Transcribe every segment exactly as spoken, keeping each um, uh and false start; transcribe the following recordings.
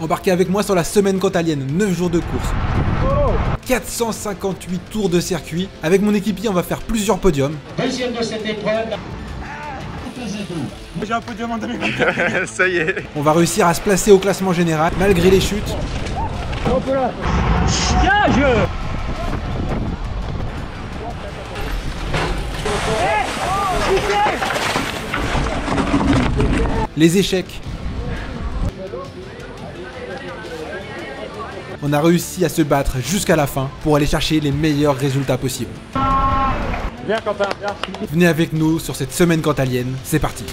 Embarquez avec moi sur la semaine cantalienne, neuf jours de course. quatre cent cinquante-huit tours de circuit. Avec mon équipier, on va faire plusieurs podiums. Deuxième de cette épreuve. J'ai un podium en deux mille. Ça y est. On va réussir à se placer au classement général, malgré les chutes. Gage. Les échecs. On a réussi à se battre jusqu'à la fin pour aller chercher les meilleurs résultats possibles. Viens Quentin, viens. Venez avec nous sur cette semaine cantalienne, c'est parti.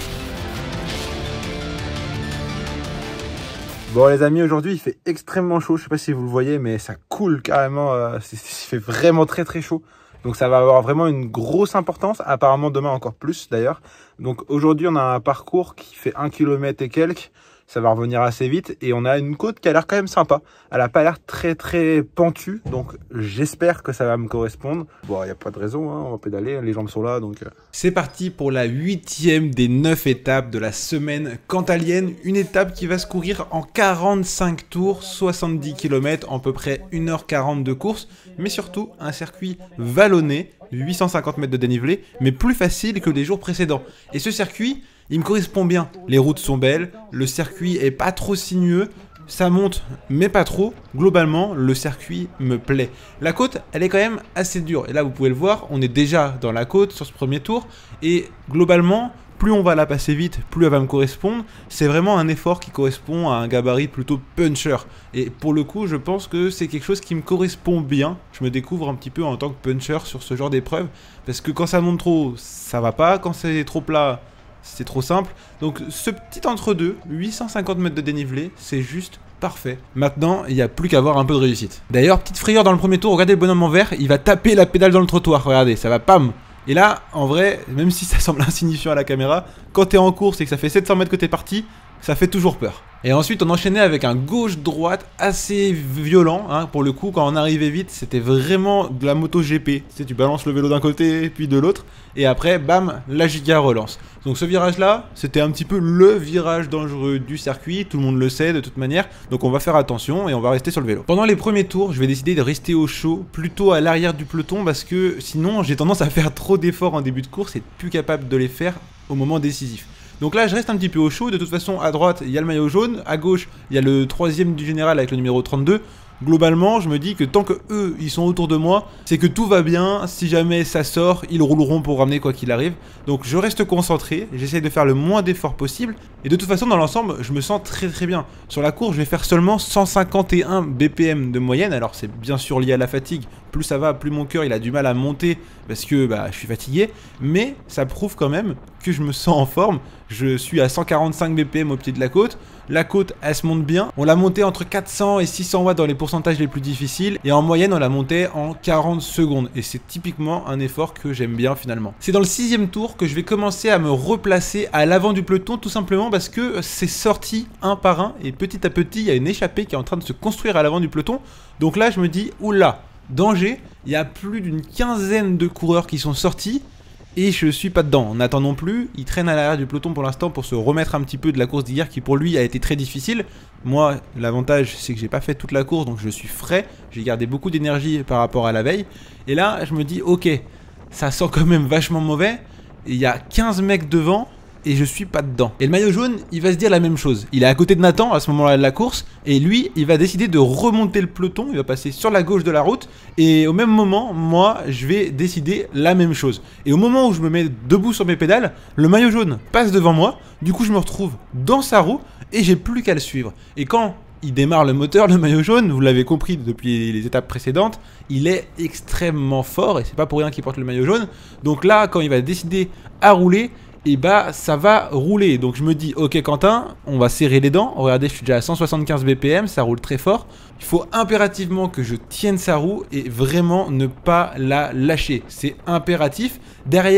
Bon les amis, aujourd'hui il fait extrêmement chaud, je sais pas si vous le voyez, mais ça coule carrément, euh, il fait vraiment très très chaud. Donc ça va avoir vraiment une grosse importance, apparemment demain encore plus d'ailleurs. Donc aujourd'hui on a un parcours qui fait un kilomètre et quelques. Ça va revenir assez vite et on a une côte qui a l'air quand même sympa. Elle a pas l'air très très pentue, donc j'espère que ça va me correspondre. Bon, il n'y a pas de raison, hein, on va pédaler, les jambes sont là, donc... C'est parti pour la huitième des neuf étapes de la semaine cantalienne. Une étape qui va se courir en quarante-cinq tours, soixante-dix kilomètres, en à peu près une heure quarante de course. Mais surtout, un circuit vallonné, huit cent cinquante mètres de dénivelé, mais plus facile que les jours précédents. Et ce circuit... il me correspond bien, les routes sont belles, le circuit est pas trop sinueux, ça monte mais pas trop, globalement le circuit me plaît. La côte elle est quand même assez dure, et là vous pouvez le voir, on est déjà dans la côte sur ce premier tour, et globalement plus on va la passer vite, plus elle va me correspondre. C'est vraiment un effort qui correspond à un gabarit plutôt puncher. Et pour le coup, je pense que c'est quelque chose qui me correspond bien. Je me découvre un petit peu en tant que puncher sur ce genre d'épreuve. Parce que quand ça monte trop, ça va pas. Quand c'est trop plat, c'est trop simple. Donc ce petit entre-deux, huit cent cinquante mètres de dénivelé, c'est juste parfait. Maintenant, il n'y a plus qu'à avoir un peu de réussite. D'ailleurs, petite frayeur dans le premier tour, regardez le bonhomme en vert, il va taper la pédale dans le trottoir. Regardez, ça va pam. Et là, en vrai, même si ça semble insignifiant à la caméra, quand t'es en course et que ça fait sept cents mètres que t'es parti, ça fait toujours peur. Et ensuite, on enchaînait avec un gauche-droite assez violent. Hein, pour le coup, quand on arrivait vite, c'était vraiment de la moto G P. Tu sais, tu balances le vélo d'un côté, puis de l'autre. Et après, bam, la giga relance. Donc ce virage-là, c'était un petit peu le virage dangereux du circuit. Tout le monde le sait de toute manière. Donc on va faire attention et on va rester sur le vélo. Pendant les premiers tours, je vais décider de rester au chaud, plutôt à l'arrière du peloton, parce que sinon, j'ai tendance à faire trop d'efforts en début de course et être plus capable de les faire au moment décisif. Donc là, je reste un petit peu au chaud. De toute façon, à droite, il y a le maillot jaune. À gauche, il y a le troisième du général avec le numéro trente-deux. Globalement, je me dis que tant que eux, ils sont autour de moi, c'est que tout va bien. Si jamais ça sort, ils rouleront pour ramener quoi qu'il arrive. Donc je reste concentré. J'essaye de faire le moins d'efforts possible. Et de toute façon, dans l'ensemble, je me sens très très bien. Sur la course, je vais faire seulement cent cinquante et un B P M de moyenne. Alors c'est bien sûr lié à la fatigue. Plus ça va, plus mon cœur il a du mal à monter parce que bah, je suis fatigué. Mais ça prouve quand même que je me sens en forme. Je suis à cent quarante-cinq B P M au pied de la côte. La côte, elle se monte bien. On l'a montée entre quatre cents et six cents watts dans les pourcentages les plus difficiles. Et en moyenne, on l'a montée en quarante secondes. Et c'est typiquement un effort que j'aime bien finalement. C'est dans le sixième tour que je vais commencer à me replacer à l'avant du peloton, tout simplement parce que c'est sorti un par un. Et petit à petit, il y a une échappée qui est en train de se construire à l'avant du peloton. Donc là, je me dis, oula, danger. Il y a plus d'une quinzaine de coureurs qui sont sortis. Et je suis pas dedans, on n'attend non plus, il traîne à l'arrière du peloton pour l'instant pour se remettre un petit peu de la course d'hier qui pour lui a été très difficile. Moi, l'avantage c'est que j'ai pas fait toute la course donc je suis frais, j'ai gardé beaucoup d'énergie par rapport à la veille. Et là, je me dis ok, ça sent quand même vachement mauvais, il y a quinze mecs devant et je suis pas dedans. Et le maillot jaune, il va se dire la même chose. Il est à côté de Nathan à ce moment-là de la course et lui, il va décider de remonter le peloton, il va passer sur la gauche de la route et au même moment, moi, je vais décider la même chose. Et au moment où je me mets debout sur mes pédales, le maillot jaune passe devant moi, du coup je me retrouve dans sa roue et j'ai plus qu'à le suivre. Et quand il démarre le moteur, le maillot jaune, vous l'avez compris depuis les étapes précédentes, il est extrêmement fort et c'est pas pour rien qu'il porte le maillot jaune. Donc là, quand il va décider à rouler, et bah ça va rouler. Donc je me dis ok Quentin, on va serrer les dents. Regardez, je suis déjà à cent soixante-quinze B P M, ça roule très fort. Il faut impérativement que je tienne sa roue et vraiment ne pas la lâcher. C'est impératif. Derrière,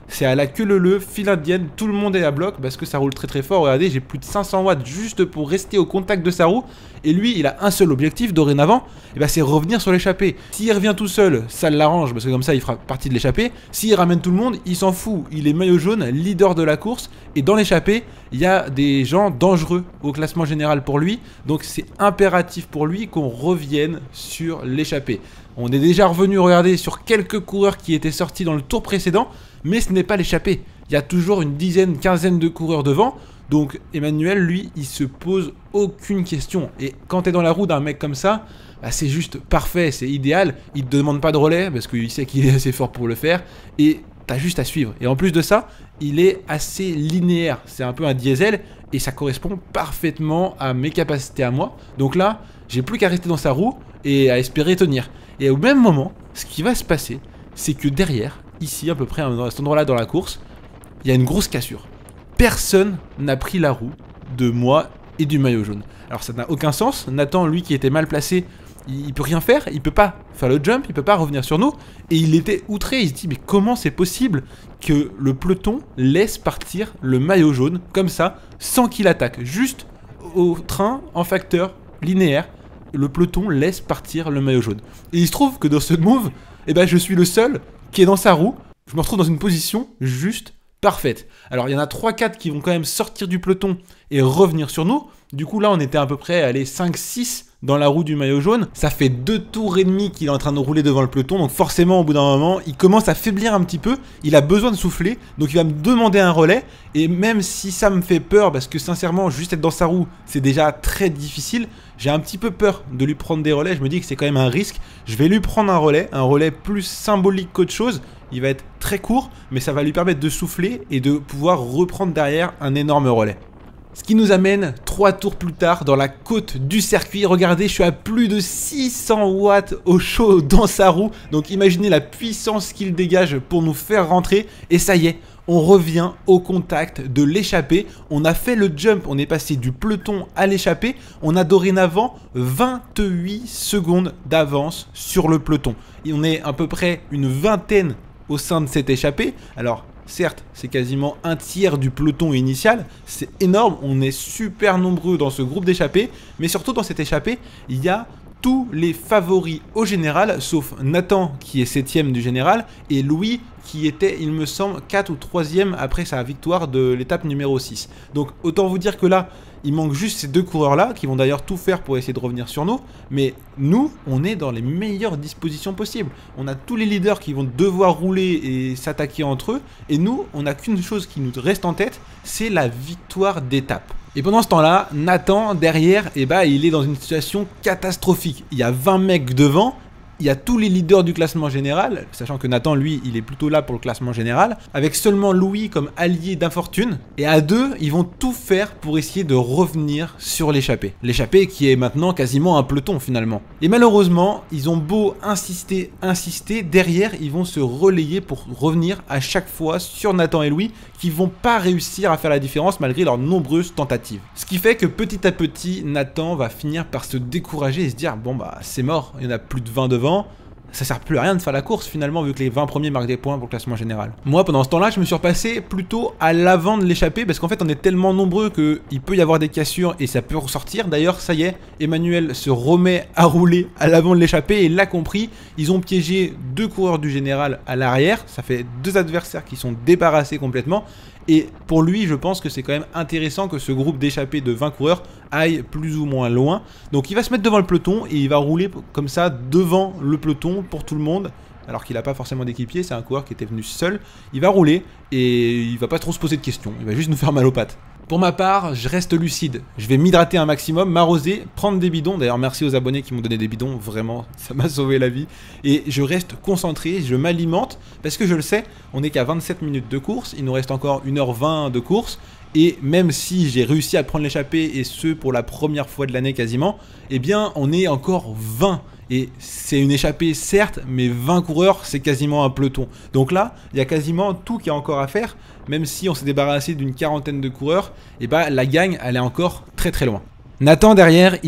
c'est à la queue leu-leu, file indienne, tout le monde est à bloc parce que ça roule très très fort. Regardez, j'ai plus de cinq cents watts juste pour rester au contact de sa roue. Et lui, il a un seul objectif dorénavant, et bah, c'est revenir sur l'échappée. S'il revient tout seul, ça l'arrange parce que comme ça, il fera partie de l'échappée. S'il ramène tout le monde, il s'en fout. Il est maillot jaune, leader de la course. Et dans l'échappée, il y a des gens dangereux au classement général pour lui. Donc c'est impératif pour lui qu'on revienne sur l'échappée. On est déjà revenu regarder sur quelques coureurs qui étaient sortis dans le tour précédent. Mais ce n'est pas l'échappée. Il y a toujours une dizaine, quinzaine de coureurs devant. Donc Emmanuel, lui, il se pose aucune question. Et quand tu es dans la roue d'un mec comme ça, bah, c'est juste parfait, c'est idéal. Il ne te demande pas de relais parce qu'il sait qu'il est assez fort pour le faire. Et tu as juste à suivre. Et en plus de ça, il est assez linéaire. C'est un peu un diesel et ça correspond parfaitement à mes capacités à moi. Donc là, j'ai plus qu'à rester dans sa roue et à espérer tenir. Et au même moment, ce qui va se passer, c'est que derrière, ici à peu près à cet endroit-là dans la course, il y a une grosse cassure. Personne n'a pris la roue de moi et du maillot jaune. Alors ça n'a aucun sens. Nathan, lui qui était mal placé, il, il peut rien faire. Il peut pas faire le jump, il peut pas revenir sur nous. Et il était outré. Il se dit mais comment c'est possible que le peloton laisse partir le maillot jaune comme ça sans qu'il attaque? Juste au train en facteur linéaire, le peloton laisse partir le maillot jaune. Et il se trouve que dans ce move, eh ben, je suis le seul qui est dans sa roue. Je me retrouve dans une position juste parfaite. Alors il y en a trois quatre qui vont quand même sortir du peloton et revenir sur nous. Du coup là on était à peu près allez, cinq six dans la roue du maillot jaune. Ça fait deux tours et demi qu'il est en train de rouler devant le peloton. Donc forcément au bout d'un moment il commence à faiblir un petit peu. Il a besoin de souffler. Donc il va me demander un relais. Et même si ça me fait peur parce que sincèrement juste être dans sa roue c'est déjà très difficile, j'ai un petit peu peur de lui prendre des relais. Je me dis que c'est quand même un risque. Je vais lui prendre un relais. Un relais plus symbolique qu'autre chose. Il va être très court, mais ça va lui permettre de souffler et de pouvoir reprendre derrière un énorme relais. Ce qui nous amène trois tours plus tard dans la côte du circuit. Regardez, je suis à plus de six cents watts au chaud dans sa roue. Donc imaginez la puissance qu'il dégage pour nous faire rentrer. Et ça y est, on revient au contact de l'échappée. On a fait le jump, on est passé du peloton à l'échappée. On a dorénavant vingt-huit secondes d'avance sur le peloton. Et on est à peu près une vingtaine au sein de cette échappée. Alors certes, c'est quasiment un tiers du peloton initial, c'est énorme, on est super nombreux dans ce groupe d'échappés, mais surtout dans cette échappée, il y a tous les favoris au général, sauf Nathan qui est septième du général, et Louis qui était, il me semble, quatre ou troisième après sa victoire de l'étape numéro six. Donc autant vous dire que là, il manque juste ces deux coureurs-là, qui vont d'ailleurs tout faire pour essayer de revenir sur nous, mais nous, on est dans les meilleures dispositions possibles. On a tous les leaders qui vont devoir rouler et s'attaquer entre eux, et nous, on n'a qu'une chose qui nous reste en tête, c'est la victoire d'étape. Et pendant ce temps-là, Nathan, derrière, eh ben, il est dans une situation catastrophique. Il y a vingt mecs devant, il y a tous les leaders du classement général, sachant que Nathan, lui, il est plutôt là pour le classement général, avec seulement Louis comme allié d'infortune. Et à deux, ils vont tout faire pour essayer de revenir sur l'échappée. L'échappée qui est maintenant quasiment un peloton finalement. Et malheureusement, ils ont beau insister, insister, derrière, ils vont se relayer pour revenir à chaque fois sur Nathan et Louis, qui vont pas réussir à faire la différence malgré leurs nombreuses tentatives. Ce qui fait que petit à petit, Nathan va finir par se décourager et se dire bon bah c'est mort, il y en a plus de vingt devant. Ça sert plus à rien de faire la course finalement vu que les vingt premiers marquent des points pour le classement général. Moi pendant ce temps-là je me suis repassé plutôt à l'avant de l'échappée parce qu'en fait on est tellement nombreux qu'il peut y avoir des cassures et ça peut ressortir. D'ailleurs ça y est, Emmanuel se remet à rouler à l'avant de l'échappée et l'a compris. Ils ont piégé deux coureurs du général à l'arrière, ça fait deux adversaires qui sont débarrassés complètement. Et pour lui, je pense que c'est quand même intéressant que ce groupe d'échappés de vingt coureurs aille plus ou moins loin. Donc il va se mettre devant le peloton et il va rouler comme ça devant le peloton pour tout le monde. Alors qu'il n'a pas forcément d'équipier, c'est un coureur qui était venu seul. Il va rouler et il va pas trop se poser de questions, il va juste nous faire mal aux pattes. Pour ma part, je reste lucide. Je vais m'hydrater un maximum, m'arroser, prendre des bidons. D'ailleurs, merci aux abonnés qui m'ont donné des bidons. Vraiment, ça m'a sauvé la vie. Et je reste concentré, je m'alimente. Parce que je le sais, on n'est qu'à vingt-sept minutes de course. Il nous reste encore une heure vingt de course. Et même si j'ai réussi à prendre l'échappée, et ce pour la première fois de l'année quasiment, eh bien, on est encore vingt. Et c'est une échappée certes, mais vingt coureurs, c'est quasiment un peloton. Donc là, il y a quasiment tout qui est encore à faire. Même si on s'est débarrassé d'une quarantaine de coureurs, et bah la gagne, elle est encore très très loin. Nathan derrière, il a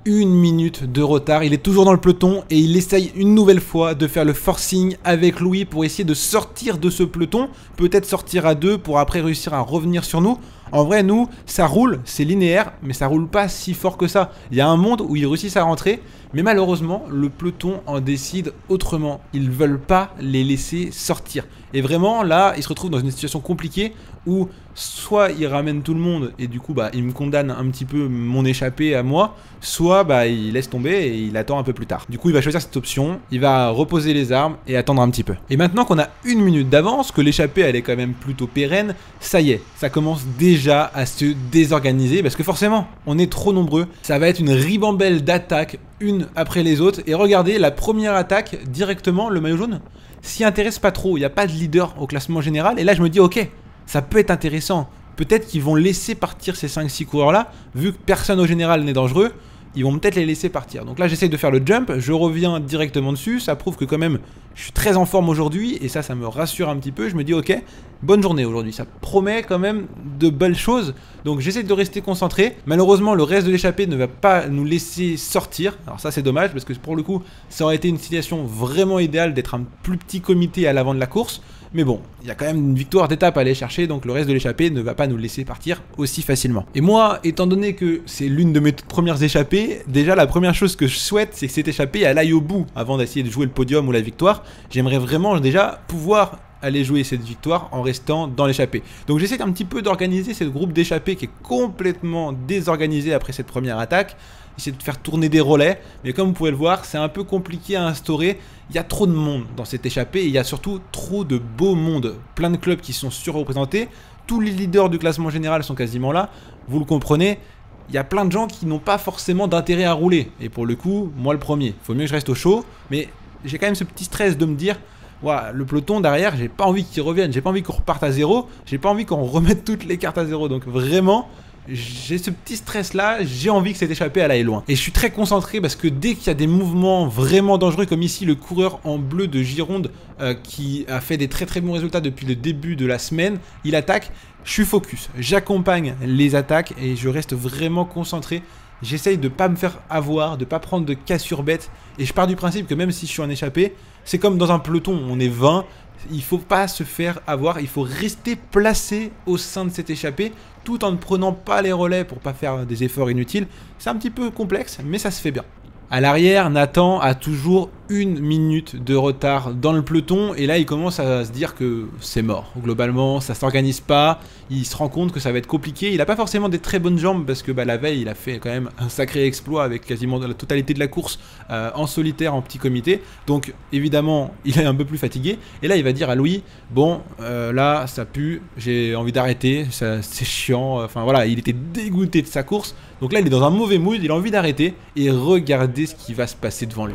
une minute de retard. Il est toujours dans le peloton et il essaye une nouvelle fois de faire le forcing avec Louis pour essayer de sortir de ce peloton. Peut-être sortir à deux pour après réussir à revenir sur nous. En vrai, nous, ça roule, c'est linéaire, mais ça roule pas si fort que ça. Il y a un monde où ils réussissent à rentrer, mais malheureusement, le peloton en décide autrement. Ils veulent pas les laisser sortir. Et vraiment, là, ils se retrouvent dans une situation compliquée où soit ils ramènent tout le monde et du coup, bah, ils me condamnent un petit peu mon échappée à moi, soit bah, il laisse tomber et il attend un peu plus tard. Du coup, il va choisir cette option, il va reposer les armes et attendre un petit peu. Et maintenant qu'on a une minute d'avance, que l'échappée elle est quand même plutôt pérenne, ça y est, ça commence déjà à se désorganiser parce que forcément, on est trop nombreux. Ça va être une ribambelle d'attaques, une après les autres. Et regardez, la première attaque, directement, le maillot jaune, s'y intéresse pas trop. Il n'y a pas de leader au classement général. Et là, je me dis, ok, ça peut être intéressant. Peut-être qu'ils vont laisser partir ces cinq six coureurs-là, vu que personne au général n'est dangereux. Ils vont peut-être les laisser partir. Donc là, j'essaye de faire le jump, je reviens directement dessus. Ça prouve que quand même, je suis très en forme aujourd'hui. Et ça, ça me rassure un petit peu. Je me dis, ok, bonne journée aujourd'hui. Ça promet quand même de belles choses. Donc j'essaie de rester concentré. Malheureusement, le reste de l'échappée ne va pas nous laisser sortir. Alors ça, c'est dommage parce que pour le coup, ça aurait été une situation vraiment idéale d'être un plus petit comité à l'avant de la course. Mais bon, il y a quand même une victoire d'étape à aller chercher, donc le reste de l'échappée ne va pas nous laisser partir aussi facilement. Et moi, étant donné que c'est l'une de mes toutes premières échappées, déjà la première chose que je souhaite, c'est que cette échappée elle aille au bout avant d'essayer de jouer le podium ou la victoire. J'aimerais vraiment déjà pouvoir aller jouer cette victoire en restant dans l'échappée. Donc j'essaie un petit peu d'organiser ce groupe d'échappée qui est complètement désorganisé après cette première attaque. Essayer de faire tourner des relais, mais comme vous pouvez le voir, c'est un peu compliqué à instaurer. Il y a trop de monde dans cette échappée et il y a surtout trop de beaux mondes. Plein de clubs qui sont surreprésentés. Tous les leaders du classement général sont quasiment là. Vous le comprenez, il y a plein de gens qui n'ont pas forcément d'intérêt à rouler. Et pour le coup, moi le premier. Il faut mieux que je reste au chaud, mais j'ai quand même ce petit stress de me dire... Ouais, le peloton derrière, j'ai pas envie qu'ils reviennent, j'ai pas envie qu'on reparte à zéro, j'ai pas envie qu'on remette toutes les cartes à zéro. Donc vraiment, j'ai ce petit stress là, j'ai envie que cette échappée elle aille loin. Et je suis très concentré parce que dès qu'il y a des mouvements vraiment dangereux, comme ici le coureur en bleu de Gironde euh, qui a fait des très très bons résultats depuis le début de la semaine, il attaque, je suis focus, j'accompagne les attaques et je reste vraiment concentré. J'essaye de pas me faire avoir, de pas prendre de cassure bête. Et je pars du principe que même si je suis en échappée, c'est comme dans un peloton, on est vingt. Il faut pas se faire avoir, il faut rester placé au sein de cette échappée tout en ne prenant pas les relais pour pas faire des efforts inutiles. C'est un petit peu complexe, mais ça se fait bien. À l'arrière, Nathan a toujours une minute de retard dans le peloton et là il commence à se dire que c'est mort. Globalement, ça s'organise pas, il se rend compte que ça va être compliqué. Il n'a pas forcément des très bonnes jambes parce que bah, la veille il a fait quand même un sacré exploit avec quasiment la totalité de la course euh, en solitaire, en petit comité. Donc évidemment, il est un peu plus fatigué et là il va dire à Louis, bon euh, là ça pue, j'ai envie d'arrêter, c'est chiant. Enfin voilà, il était dégoûté de sa course. Donc là il est dans un mauvais mood, il a envie d'arrêter et regardez ce qui va se passer devant lui.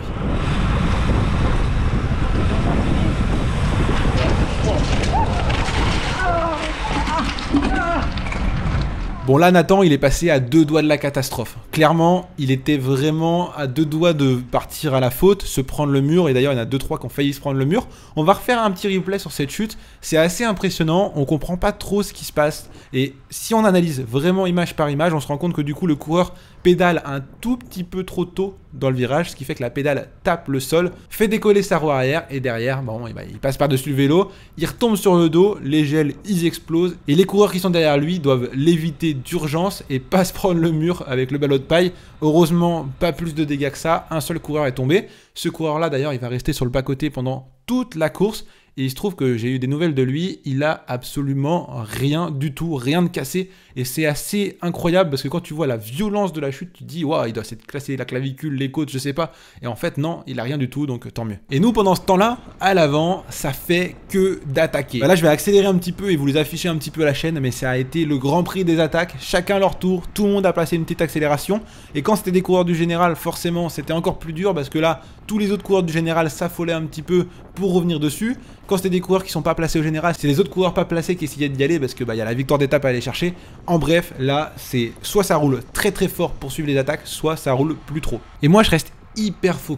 Bon là Nathan il est passé à deux doigts de la catastrophe. Clairement il était vraiment à deux doigts de partir à la faute, se prendre le mur et d'ailleurs il y en a deux trois qui ont failli se prendre le mur. On va refaire un petit replay sur cette chute, c'est assez impressionnant, on comprend pas trop ce qui se passe et si on analyse vraiment image par image on se rend compte que du coup le coureur pédale un tout petit peu trop tôt dans le virage, ce qui fait que la pédale tape le sol, fait décoller sa roue arrière et derrière, bon, et bah, il passe par-dessus le vélo, il retombe sur le dos, les gels ils explosent et les coureurs qui sont derrière lui doivent l'éviter d'urgence et pas se prendre le mur avec le ballot de paille. Heureusement, pas plus de dégâts que ça, un seul coureur est tombé. Ce coureur-là d'ailleurs, il va rester sur le bas-côté pendant toute la course. Et il se trouve que j'ai eu des nouvelles de lui, il a absolument rien du tout, rien de cassé. Et c'est assez incroyable parce que quand tu vois la violence de la chute, tu te dis, waouh, il doit s'être cassé la clavicule, les côtes, je sais pas. Et en fait, non, il a rien du tout, donc tant mieux. Et nous, pendant ce temps-là, à l'avant, ça fait que d'attaquer. Bah là, je vais accélérer un petit peu et vous les afficher un petit peu à la chaîne, mais ça a été le grand prix des attaques. Chacun leur tour, tout le monde a placé une petite accélération. Et quand c'était des coureurs du général, forcément, c'était encore plus dur parce que là, tous les autres coureurs du général s'affolaient un petit peu pour revenir dessus. Quand c'était des coureurs qui sont pas placés au général, c'est les autres coureurs pas placés qui essayaient d'y aller parce que bah, y a la victoire d'étape à aller chercher. En bref, là, c'est soit ça roule très très fort pour suivre les attaques, soit ça roule plus trop. Et moi, je reste hyper focus.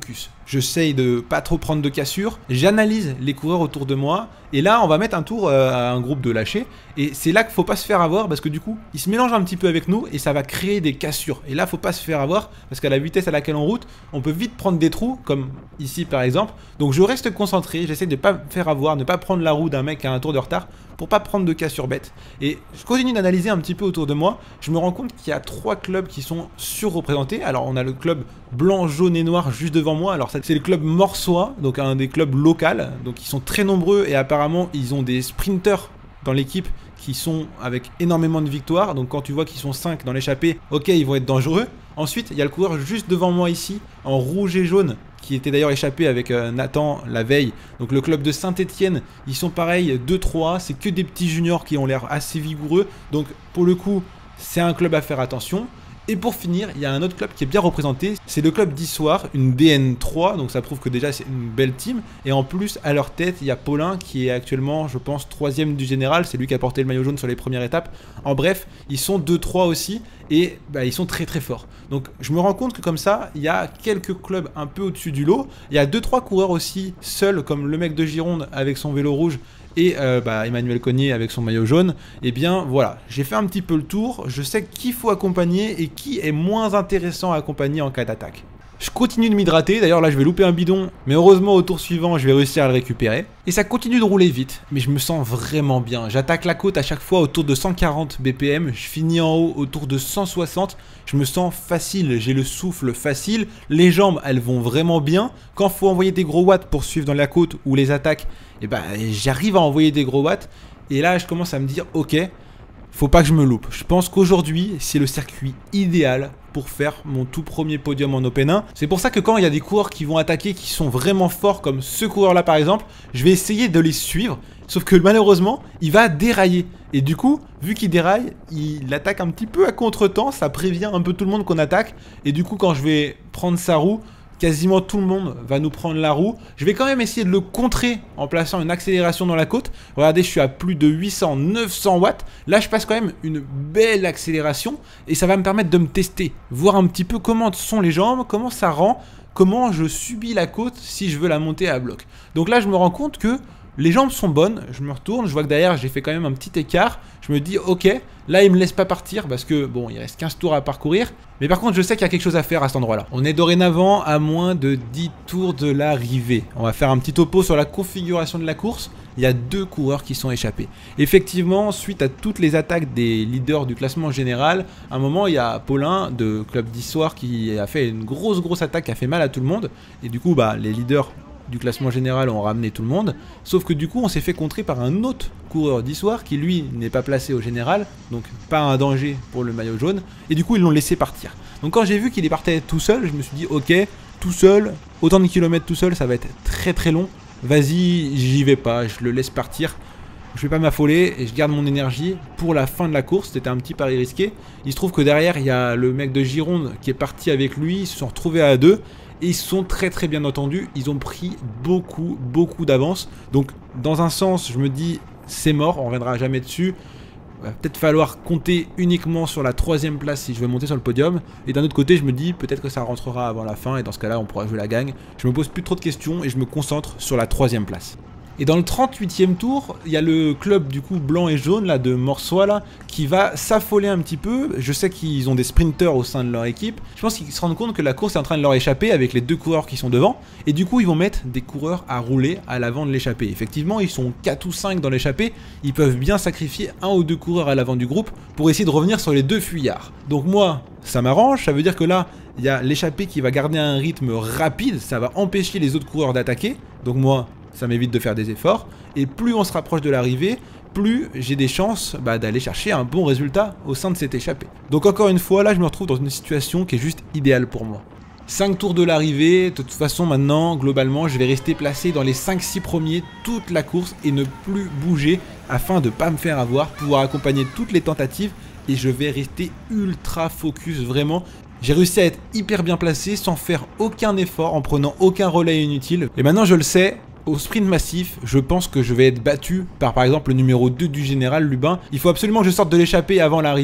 j'essaye de pas trop prendre de cassures, j'analyse les coureurs autour de moi, et là on va mettre un tour euh, à un groupe de lâchers, et c'est là qu'il faut pas se faire avoir, parce que du coup, ils se mélangent un petit peu avec nous, et ça va créer des cassures, et là faut pas se faire avoir, parce qu'à la vitesse à laquelle on route, on peut vite prendre des trous, comme ici par exemple, donc je reste concentré, j'essaie de pas me faire avoir, ne pas prendre la roue d'un mec qui a un tour de retard, pour pas prendre de cassures bêtes, et je continue d'analyser un petit peu autour de moi, je me rends compte qu'il y a trois clubs qui sont surreprésentés, alors on a le club blanc, jaune et noir juste devant moi, alors c'est le club Morsois, donc un des clubs locaux, donc ils sont très nombreux et apparemment ils ont des sprinters dans l'équipe qui sont avec énormément de victoires, donc quand tu vois qu'ils sont cinq dans l'échappée, ok ils vont être dangereux. Ensuite il y a le coureur juste devant moi ici, en rouge et jaune, qui était d'ailleurs échappé avec euh, Nathan la veille, donc le club de Saint-Etienne, ils sont pareils deux trois, c'est que des petits juniors qui ont l'air assez vigoureux, donc pour le coup c'est un club à faire attention. Et pour finir, il y a un autre club qui est bien représenté, c'est le club d'Issoire, une D N trois, donc ça prouve que déjà c'est une belle team. Et en plus, à leur tête, il y a Paulin qui est actuellement, je pense, troisième du général, c'est lui qui a porté le maillot jaune sur les premières étapes. En bref, ils sont deux trois aussi, et bah, ils sont très très forts. Donc je me rends compte que comme ça, il y a quelques clubs un peu au-dessus du lot. Il y a deux trois coureurs aussi seuls, comme le mec de Gironde avec son vélo rouge, et euh, bah, Emmanuel Cognier avec son maillot jaune. Et bien voilà, j'ai fait un petit peu le tour, je sais qui faut accompagner et qui est moins intéressant à accompagner en cas d'attaque. Je continue de m'hydrater, d'ailleurs là je vais louper un bidon, mais heureusement au tour suivant je vais réussir à le récupérer. Et ça continue de rouler vite, mais je me sens vraiment bien. J'attaque la côte à chaque fois autour de cent quarante B P M, je finis en haut autour de cent soixante, je me sens facile, j'ai le souffle facile, les jambes elles vont vraiment bien. Quand il faut envoyer des gros watts pour suivre dans la côte ou les attaques, et ben j'arrive à envoyer des gros watts, et là je commence à me dire ok, faut pas que je me loupe. Je pense qu'aujourd'hui, c'est le circuit idéal pour faire mon tout premier podium en Open un. C'est pour ça que quand il y a des coureurs qui vont attaquer, qui sont vraiment forts, comme ce coureur-là par exemple, je vais essayer de les suivre. Sauf que malheureusement, il va dérailler. Et du coup, vu qu'il déraille, il attaque un petit peu à contre-temps. Ça prévient un peu tout le monde qu'on attaque. Et du coup, quand je vais prendre sa roue, quasiment tout le monde va nous prendre la roue. Je vais quand même essayer de le contrer en plaçant une accélération dans la côte. Regardez, je suis à plus de huit cents neuf cents watts. Là, je passe quand même une belle accélération et ça va me permettre de me tester, voir un petit peu comment sont les jambes, comment ça rend, comment je subis la côte si je veux la monter à bloc. Donc là, je me rends compte que les jambes sont bonnes, je me retourne, je vois que derrière j'ai fait quand même un petit écart, je me dis ok, là il me laisse pas partir parce que bon, il reste quinze tours à parcourir, mais par contre je sais qu'il y a quelque chose à faire à cet endroit là. On est dorénavant à moins de dix tours de l'arrivée. On va faire un petit topo sur la configuration de la course. Il y a deux coureurs qui sont échappés. Effectivement, suite à toutes les attaques des leaders du classement général, à un moment il y a Paulin de Club d'Issoire qui a fait une grosse grosse attaque qui a fait mal à tout le monde, et du coup bah les leaders du classement général ont ramené tout le monde, sauf que du coup on s'est fait contrer par un autre coureur d'Issoire qui lui n'est pas placé au général, donc pas un danger pour le maillot jaune, et du coup ils l'ont laissé partir. Donc quand j'ai vu qu'il partait tout seul, je me suis dit ok, tout seul, autant de kilomètres tout seul, ça va être très très long, vas-y j'y vais pas, je le laisse partir, je vais pas m'affoler et je garde mon énergie pour la fin de la course. C'était un petit pari risqué. Il se trouve que derrière il y a le mec de Gironde qui est parti avec lui, ils se sont retrouvés à deux. Et ils sont très très bien entendus, ils ont pris beaucoup beaucoup d'avance. Donc dans un sens je me dis c'est mort, on ne reviendra jamais dessus. Il va peut-être falloir compter uniquement sur la troisième place si je veux monter sur le podium. Et d'un autre côté je me dis peut-être que ça rentrera avant la fin et dans ce cas là on pourra jouer la gagne. Je me pose plus trop de questions et je me concentre sur la troisième place. Et dans le trente-huitième tour, il y a le club du coup blanc et jaune là de Morsois là qui va s'affoler un petit peu. Je sais qu'ils ont des sprinters au sein de leur équipe. Je pense qu'ils se rendent compte que la course est en train de leur échapper avec les deux coureurs qui sont devant. Et du coup ils vont mettre des coureurs à rouler à l'avant de l'échappée. Effectivement ils sont quatre ou cinq dans l'échappée. Ils peuvent bien sacrifier un ou deux coureurs à l'avant du groupe pour essayer de revenir sur les deux fuyards. Donc moi ça m'arrange, ça veut dire que là il y a l'échappée qui va garder un rythme rapide. Ça va empêcher les autres coureurs d'attaquer. Donc moi ça m'évite de faire des efforts, et plus on se rapproche de l'arrivée, plus j'ai des chances bah, d'aller chercher un bon résultat au sein de cette échappée. Donc encore une fois, là je me retrouve dans une situation qui est juste idéale pour moi. cinq tours de l'arrivée, de toute façon maintenant, globalement, je vais rester placé dans les cinq six premiers toute la course et ne plus bouger afin de ne pas me faire avoir, pouvoir accompagner toutes les tentatives, et je vais rester ultra focus vraiment. J'ai réussi à être hyper bien placé sans faire aucun effort, en prenant aucun relais inutile, et maintenant je le sais. Au sprint massif, je pense que je vais être battu par par exemple le numéro deux du général, Lubin. Il faut absolument que je sorte de l'échappée avant l'arrivée.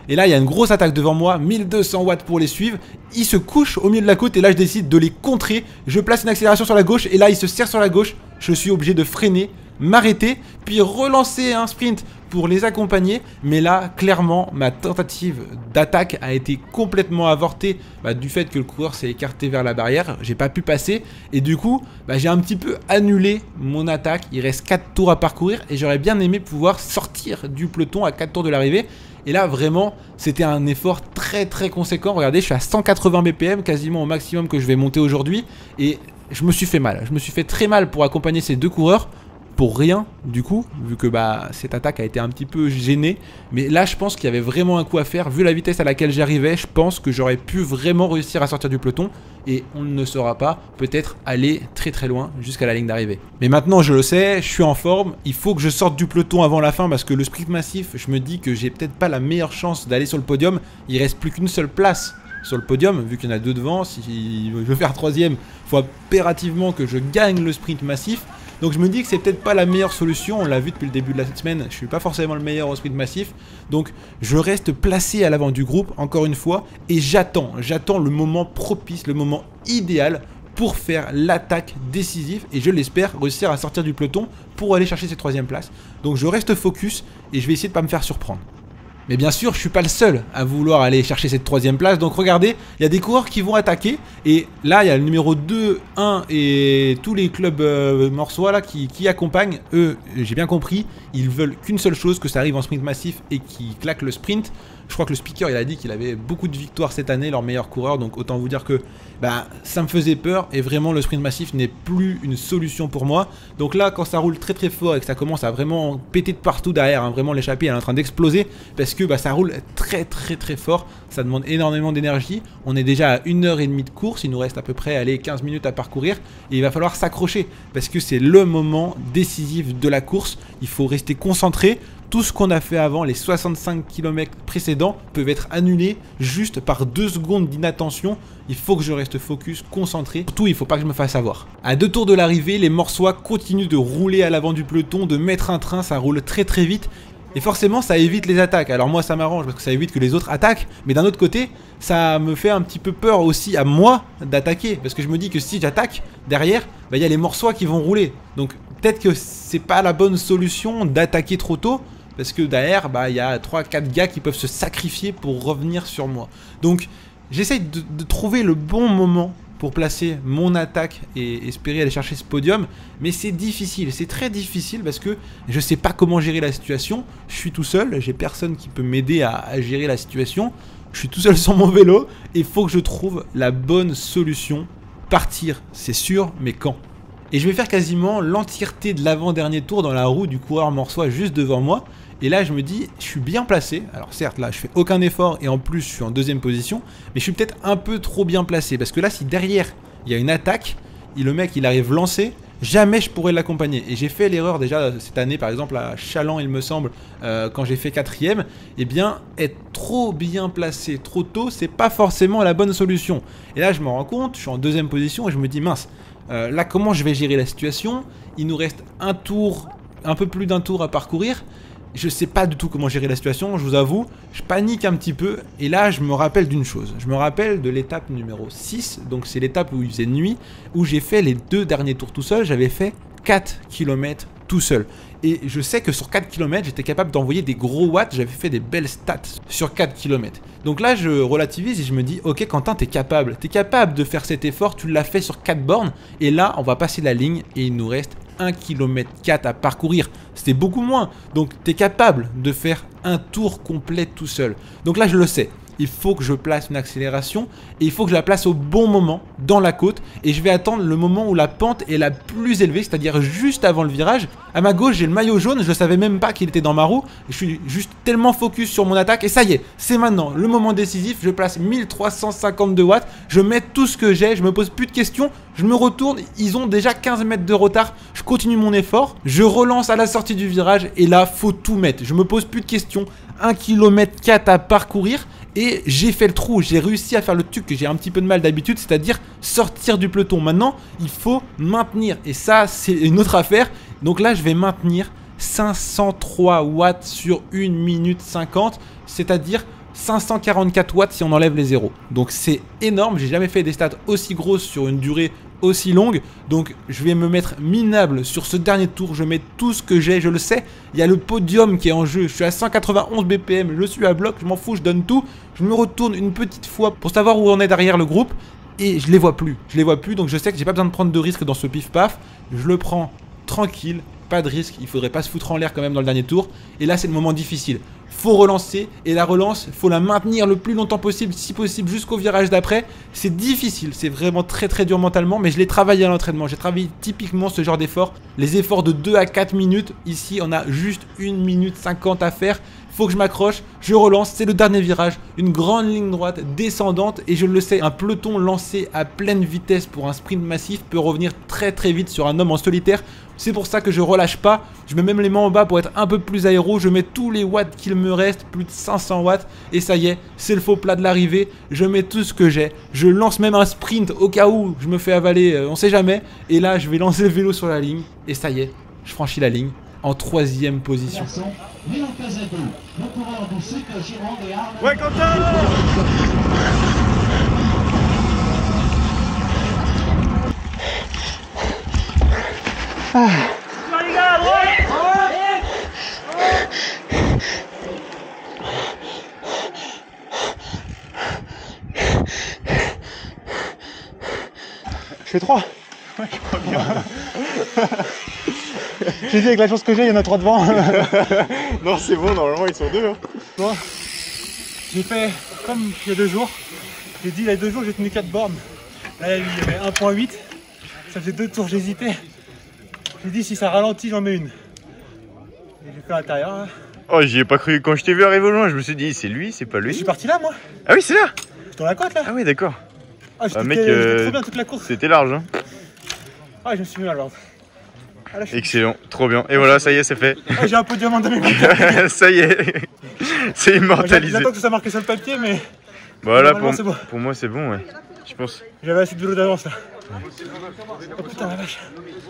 Et là, il y a une grosse attaque devant moi, mille deux cents watts pour les suivre. Ils se couchent au milieu de la côte et là, je décide de les contrer. Je place une accélération sur la gauche et là, ils se serrent sur la gauche. Je suis obligé de freiner, m'arrêter, puis relancer un sprint pour les accompagner. Mais là, clairement, ma tentative d'attaque a été complètement avortée bah, du fait que le coureur s'est écarté vers la barrière. J'ai pas pu passer et du coup, bah, j'ai un petit peu annulé mon attaque. Il reste quatre tours à parcourir et j'aurais bien aimé pouvoir sortir du peloton à quatre tours de l'arrivée. Et là, vraiment, c'était un effort très très conséquent. Regardez, je suis à cent quatre-vingts B P M, quasiment au maximum que je vais monter aujourd'hui. Et je me suis fait mal. Je me suis fait très mal pour accompagner ces deux coureurs. Pour rien, du coup, vu que bah, cette attaque a été un petit peu gênée. Mais là, je pense qu'il y avait vraiment un coup à faire. Vu la vitesse à laquelle j'arrivais, je pense que j'aurais pu vraiment réussir à sortir du peloton. Et on ne saura pas, peut-être aller très très loin jusqu'à la ligne d'arrivée. Mais maintenant, je le sais, je suis en forme. Il faut que je sorte du peloton avant la fin parce que le sprint massif, je me dis que j'ai peut-être pas la meilleure chance d'aller sur le podium. Il reste plus qu'une seule place sur le podium, vu qu'il y en a deux devant. Si je veux faire troisième, il faut impérativement que je gagne le sprint massif. Donc je me dis que c'est peut-être pas la meilleure solution, on l'a vu depuis le début de la semaine, je suis pas forcément le meilleur au sprint massif. Donc je reste placé à l'avant du groupe, encore une fois, et j'attends, j'attends le moment propice, le moment idéal pour faire l'attaque décisive et je l'espère réussir à sortir du peloton pour aller chercher cette troisième place. Donc je reste focus et je vais essayer de pas me faire surprendre. Mais bien sûr, je suis pas le seul à vouloir aller chercher cette troisième place. Donc regardez, il y a des coureurs qui vont attaquer. Et là, il y a le numéro deux, un et tous les clubs euh, morsois là qui, qui accompagnent. Eux, j'ai bien compris, ils veulent qu'une seule chose, que ça arrive en sprint massif et qu'ils claquent le sprint. Je crois que le speaker, il a dit qu'il avait beaucoup de victoires cette année, leur meilleur coureur. Donc autant vous dire que bah, ça me faisait peur. Et vraiment, le sprint massif n'est plus une solution pour moi. Donc là, quand ça roule très très fort et que ça commence à vraiment péter de partout derrière, hein, vraiment l'échappée, elle est en train d'exploser. Parce que bah, ça roule très très très fort. Ça demande énormément d'énergie. On est déjà à une heure trente de course. Il nous reste à peu près allez, quinze minutes à parcourir. Et il va falloir s'accrocher. Parce que c'est le moment décisif de la course. Il faut rester concentré. Tout ce qu'on a fait avant, les soixante-cinq kilomètres précédents, peuvent être annulés juste par deux secondes d'inattention. Il faut que je reste focus, concentré. Surtout, il ne faut pas que je me fasse avoir. À deux tours de l'arrivée, les morsois continuent de rouler à l'avant du peloton, de mettre un train, ça roule très très vite. Et forcément, ça évite les attaques. Alors moi, ça m'arrange parce que ça évite que les autres attaquent. Mais d'un autre côté, ça me fait un petit peu peur aussi à moi d'attaquer. Parce que je me dis que si j'attaque, derrière, bah, y a les morsois qui vont rouler. Donc peut-être que c'est pas la bonne solution d'attaquer trop tôt. Parce que derrière, bah, y a trois quatre gars qui peuvent se sacrifier pour revenir sur moi. Donc, j'essaye de, de trouver le bon moment pour placer mon attaque et espérer aller chercher ce podium. Mais c'est difficile, c'est très difficile parce que je sais pas comment gérer la situation. Je suis tout seul, j'ai personne qui peut m'aider à, à gérer la situation. Je suis tout seul sur mon vélo et il faut que je trouve la bonne solution. Partir, c'est sûr, mais quand ? Et je vais faire quasiment l'entièreté de l'avant-dernier tour dans la roue du coureur morsois juste devant moi. Et là, je me dis, je suis bien placé. Alors certes, là, je fais aucun effort et en plus, je suis en deuxième position. Mais je suis peut-être un peu trop bien placé. Parce que là, si derrière, il y a une attaque, et le mec, il arrive lancé, jamais je pourrais l'accompagner. Et j'ai fait l'erreur déjà cette année, par exemple, à Chaland, il me semble, euh, quand j'ai fait quatrième. Eh bien, être trop bien placé trop tôt, c'est pas forcément la bonne solution. Et là, je me rends compte, je suis en deuxième position et je me dis, mince, euh, là, comment je vais gérer la situation? Il nous reste un tour, un peu plus d'un tour à parcourir. Je sais pas du tout comment gérer la situation, je vous avoue, je panique un petit peu, et là je me rappelle d'une chose, je me rappelle de l'étape numéro six, donc c'est l'étape où il faisait nuit, où j'ai fait les deux derniers tours tout seul, j'avais fait quatre kilomètres tout seul. Et je sais que sur quatre kilomètres, j'étais capable d'envoyer des gros watts, j'avais fait des belles stats sur quatre kilomètres. Donc là, je relativise et je me dis, ok Quentin, t'es capable, t'es capable de faire cet effort, tu l'as fait sur quatre bornes, et là, on va passer la ligne, et il nous reste un kilomètre quatre à parcourir. C'était beaucoup moins. Donc, t'es capable de faire un tour complet tout seul. Donc là, je le sais. Il faut que je place une accélération et il faut que je la place au bon moment dans la côte et je vais attendre le moment où la pente est la plus élevée, c'est-à-dire juste avant le virage. À ma gauche, j'ai le maillot jaune, je ne savais même pas qu'il était dans ma roue. Je suis juste tellement focus sur mon attaque et ça y est, c'est maintenant le moment décisif. Je place mille trois cent cinquante-deux watts, je mets tout ce que j'ai, je me pose plus de questions, je me retourne, ils ont déjà quinze mètres de retard, je continue mon effort, je relance à la sortie du virage et là, faut tout mettre. Je me pose plus de questions, un kilomètre quatre à parcourir. Et j'ai fait le trou, j'ai réussi à faire le truc que j'ai un petit peu de mal d'habitude, c'est-à-dire sortir du peloton. Maintenant, il faut maintenir. Et ça, c'est une autre affaire. Donc là, je vais maintenir cinq cent trois watts sur une minute cinquante. C'est-à-dire cinq cent quarante-quatre watts si on enlève les zéros. Donc c'est énorme, j'ai jamais fait des stats aussi grosses sur une durée aussi longue. Donc je vais me mettre minable sur ce dernier tour, je mets tout ce que j'ai, je le sais. Il y a le podium qui est en jeu, je suis à cent quatre-vingt-onze B P M, je suis à bloc, je m'en fous, je donne tout. Je me retourne une petite fois pour savoir où on est derrière le groupe. Et je les vois plus, je les vois plus, donc je sais que j'ai pas besoin de prendre de risques dans ce pif-paf. Je le prends tranquille, pas de risque, il faudrait pas se foutre en l'air quand même dans le dernier tour. Et là c'est le moment difficile, faut relancer, et la relance, faut la maintenir le plus longtemps possible, si possible jusqu'au virage d'après. C'est difficile, c'est vraiment très très dur mentalement, mais je l'ai travaillé à l'entraînement, j'ai travaillé typiquement ce genre d'effort. Les efforts de deux à quatre minutes, ici on a juste une minute cinquante à faire. Faut que je m'accroche, je relance, c'est le dernier virage, une grande ligne droite descendante et je le sais, un peloton lancé à pleine vitesse pour un sprint massif peut revenir très très vite sur un homme en solitaire. C'est pour ça que je relâche pas, je mets même les mains en bas pour être un peu plus aéro, je mets tous les watts qu'il me reste, plus de cinq cents watts et ça y est, c'est le faux plat de l'arrivée, je mets tout ce que j'ai, je lance même un sprint au cas où je me fais avaler, euh, on sait jamais, et là je vais lancer le vélo sur la ligne et ça y est, je franchis la ligne en troisième position. Ouais, Quentin! Ah. Les gars, ouais. Je fais trois. Ouais, je crois bien. J'ai dit avec la chance que j'ai, il y en a trois devant. Non, c'est bon, normalement ils sont deux. Hein. Bon, j'ai fait comme il y a deux jours. J'ai dit il y a deux jours j'ai tenu quatre bornes. Là il y avait un virgule huit. Ça faisait deux tours, j'hésitais. J'ai dit si ça ralentit, j'en mets une. Et j'ai fait à l'intérieur. Hein. Oh, j'y ai pas cru. Quand je t'ai vu arriver au loin, je me suis dit c'est lui, c'est pas lui. Je suis parti là moi. Ah oui, c'est là. Je dans la côte là. Ah oui, d'accord. Ah, j'étais ah, mec, j'étais euh... trop bien toute la course. C'était large. Hein. Ah, je me suis mis à l'ordre. Ah, là, suis... Excellent, trop bien. Et voilà, ça y est, c'est fait. Ah, j'ai un podium en demi-boucle. Ça y est, c'est immortalisé. J'attends que ça marque sur le papier, mais. Voilà, pour, bon. pour moi, c'est bon, ouais. Je pense. J'avais assez de vélo d'avance là. Oh putain, la vache.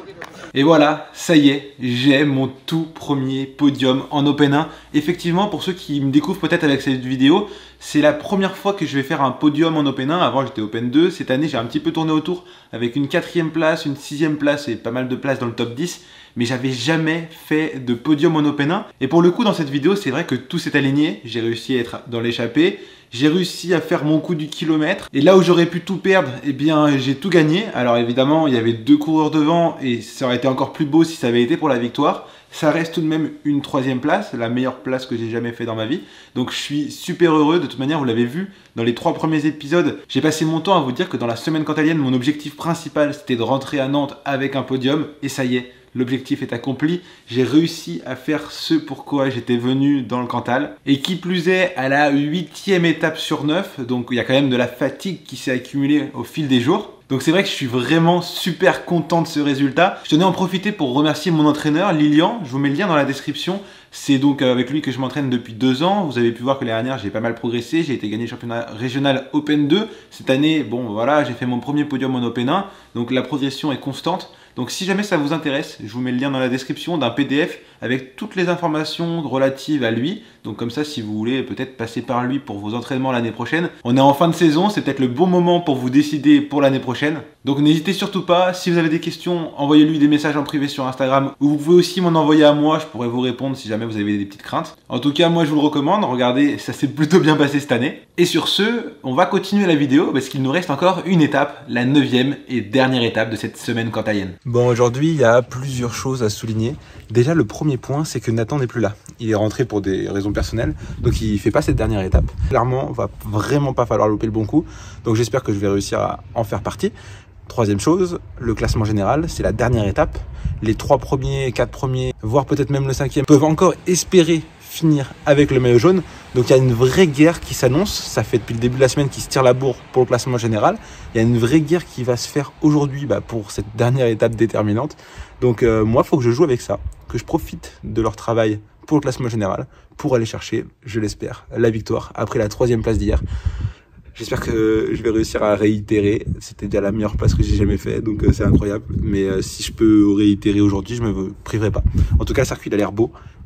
Et voilà, ça y est, j'ai mon tout premier podium en Open un. Effectivement, pour ceux qui me découvrent peut-être avec cette vidéo, c'est la première fois que je vais faire un podium en Open un. Avant, j'étais Open deux. Cette année, j'ai un petit peu tourné autour avec une quatrième place, une sixième place et pas mal de places dans le top dix. Mais j'avais jamais fait de podium en Open un. Et pour le coup, dans cette vidéo, c'est vrai que tout s'est aligné. J'ai réussi à être dans l'échappée. J'ai réussi à faire mon coup du kilomètre. Et là où j'aurais pu tout perdre, eh bien, j'ai tout gagné. Alors évidemment, il y avait deux coureurs devant et ça aurait été encore plus beau si ça avait été pour la victoire. Ça reste tout de même une troisième place, la meilleure place que j'ai jamais fait dans ma vie. Donc je suis super heureux. De toute manière, vous l'avez vu dans les trois premiers épisodes. J'ai passé mon temps à vous dire que dans la semaine cantalienne, mon objectif principal, c'était de rentrer à Nantes avec un podium. Et ça y est. L'objectif est accompli, j'ai réussi à faire ce pourquoi j'étais venu dans le Cantal. Et qui plus est, à la huitième étape sur neuf, donc il y a quand même de la fatigue qui s'est accumulée au fil des jours. Donc c'est vrai que je suis vraiment super content de ce résultat. Je tenais à en profiter pour remercier mon entraîneur, Lilian. Je vous mets le lien dans la description. C'est donc avec lui que je m'entraîne depuis deux ans. Vous avez pu voir que l'année dernière, j'ai pas mal progressé. J'ai été gagné championnat régional Open deux. Cette année, bon voilà, j'ai fait mon premier podium en Open un. Donc la progression est constante. Donc si jamais ça vous intéresse, je vous mets le lien dans la description d'un P D F avec toutes les informations relatives à lui. Donc comme ça, si vous voulez peut-être passer par lui pour vos entraînements l'année prochaine. On est en fin de saison, c'est peut-être le bon moment pour vous décider pour l'année prochaine. Donc n'hésitez surtout pas, si vous avez des questions, envoyez-lui des messages en privé sur Instagram. Ou vous pouvez aussi m'en envoyer à moi, je pourrais vous répondre si jamais vous avez des petites craintes. En tout cas, moi je vous le recommande, regardez, ça s'est plutôt bien passé cette année. Et sur ce, on va continuer la vidéo parce qu'il nous reste encore une étape, la neuvième et dernière étape de cette semaine cantalienne. Bon, aujourd'hui, il y a plusieurs choses à souligner. Déjà, le premier point, c'est que Nathan n'est plus là. Il est rentré pour des raisons personnelles, donc il fait pas cette dernière étape. Clairement, va vraiment pas falloir louper le bon coup, donc j'espère que je vais réussir à en faire partie. Troisième chose, le classement général, c'est la dernière étape. Les trois premiers, quatre premiers, voire peut-être même le cinquième, peuvent encore espérer finir avec le maillot jaune. Donc il y a une vraie guerre qui s'annonce. Ça fait depuis le début de la semaine qu'ils se tirent la bourre pour le classement général. Il y a une vraie guerre qui va se faire aujourd'hui bah, pour cette dernière étape déterminante. Donc euh, moi, il faut que je joue avec ça, que je profite de leur travail pour le classement général, pour aller chercher, je l'espère, la victoire après la troisième place d'hier. J'espère que je vais réussir à réitérer. C'était déjà la meilleure place que j'ai jamais fait, donc euh, c'est incroyable. Mais euh, si je peux réitérer aujourd'hui, je me priverai pas. En tout cas, le circuit il a l'air beau.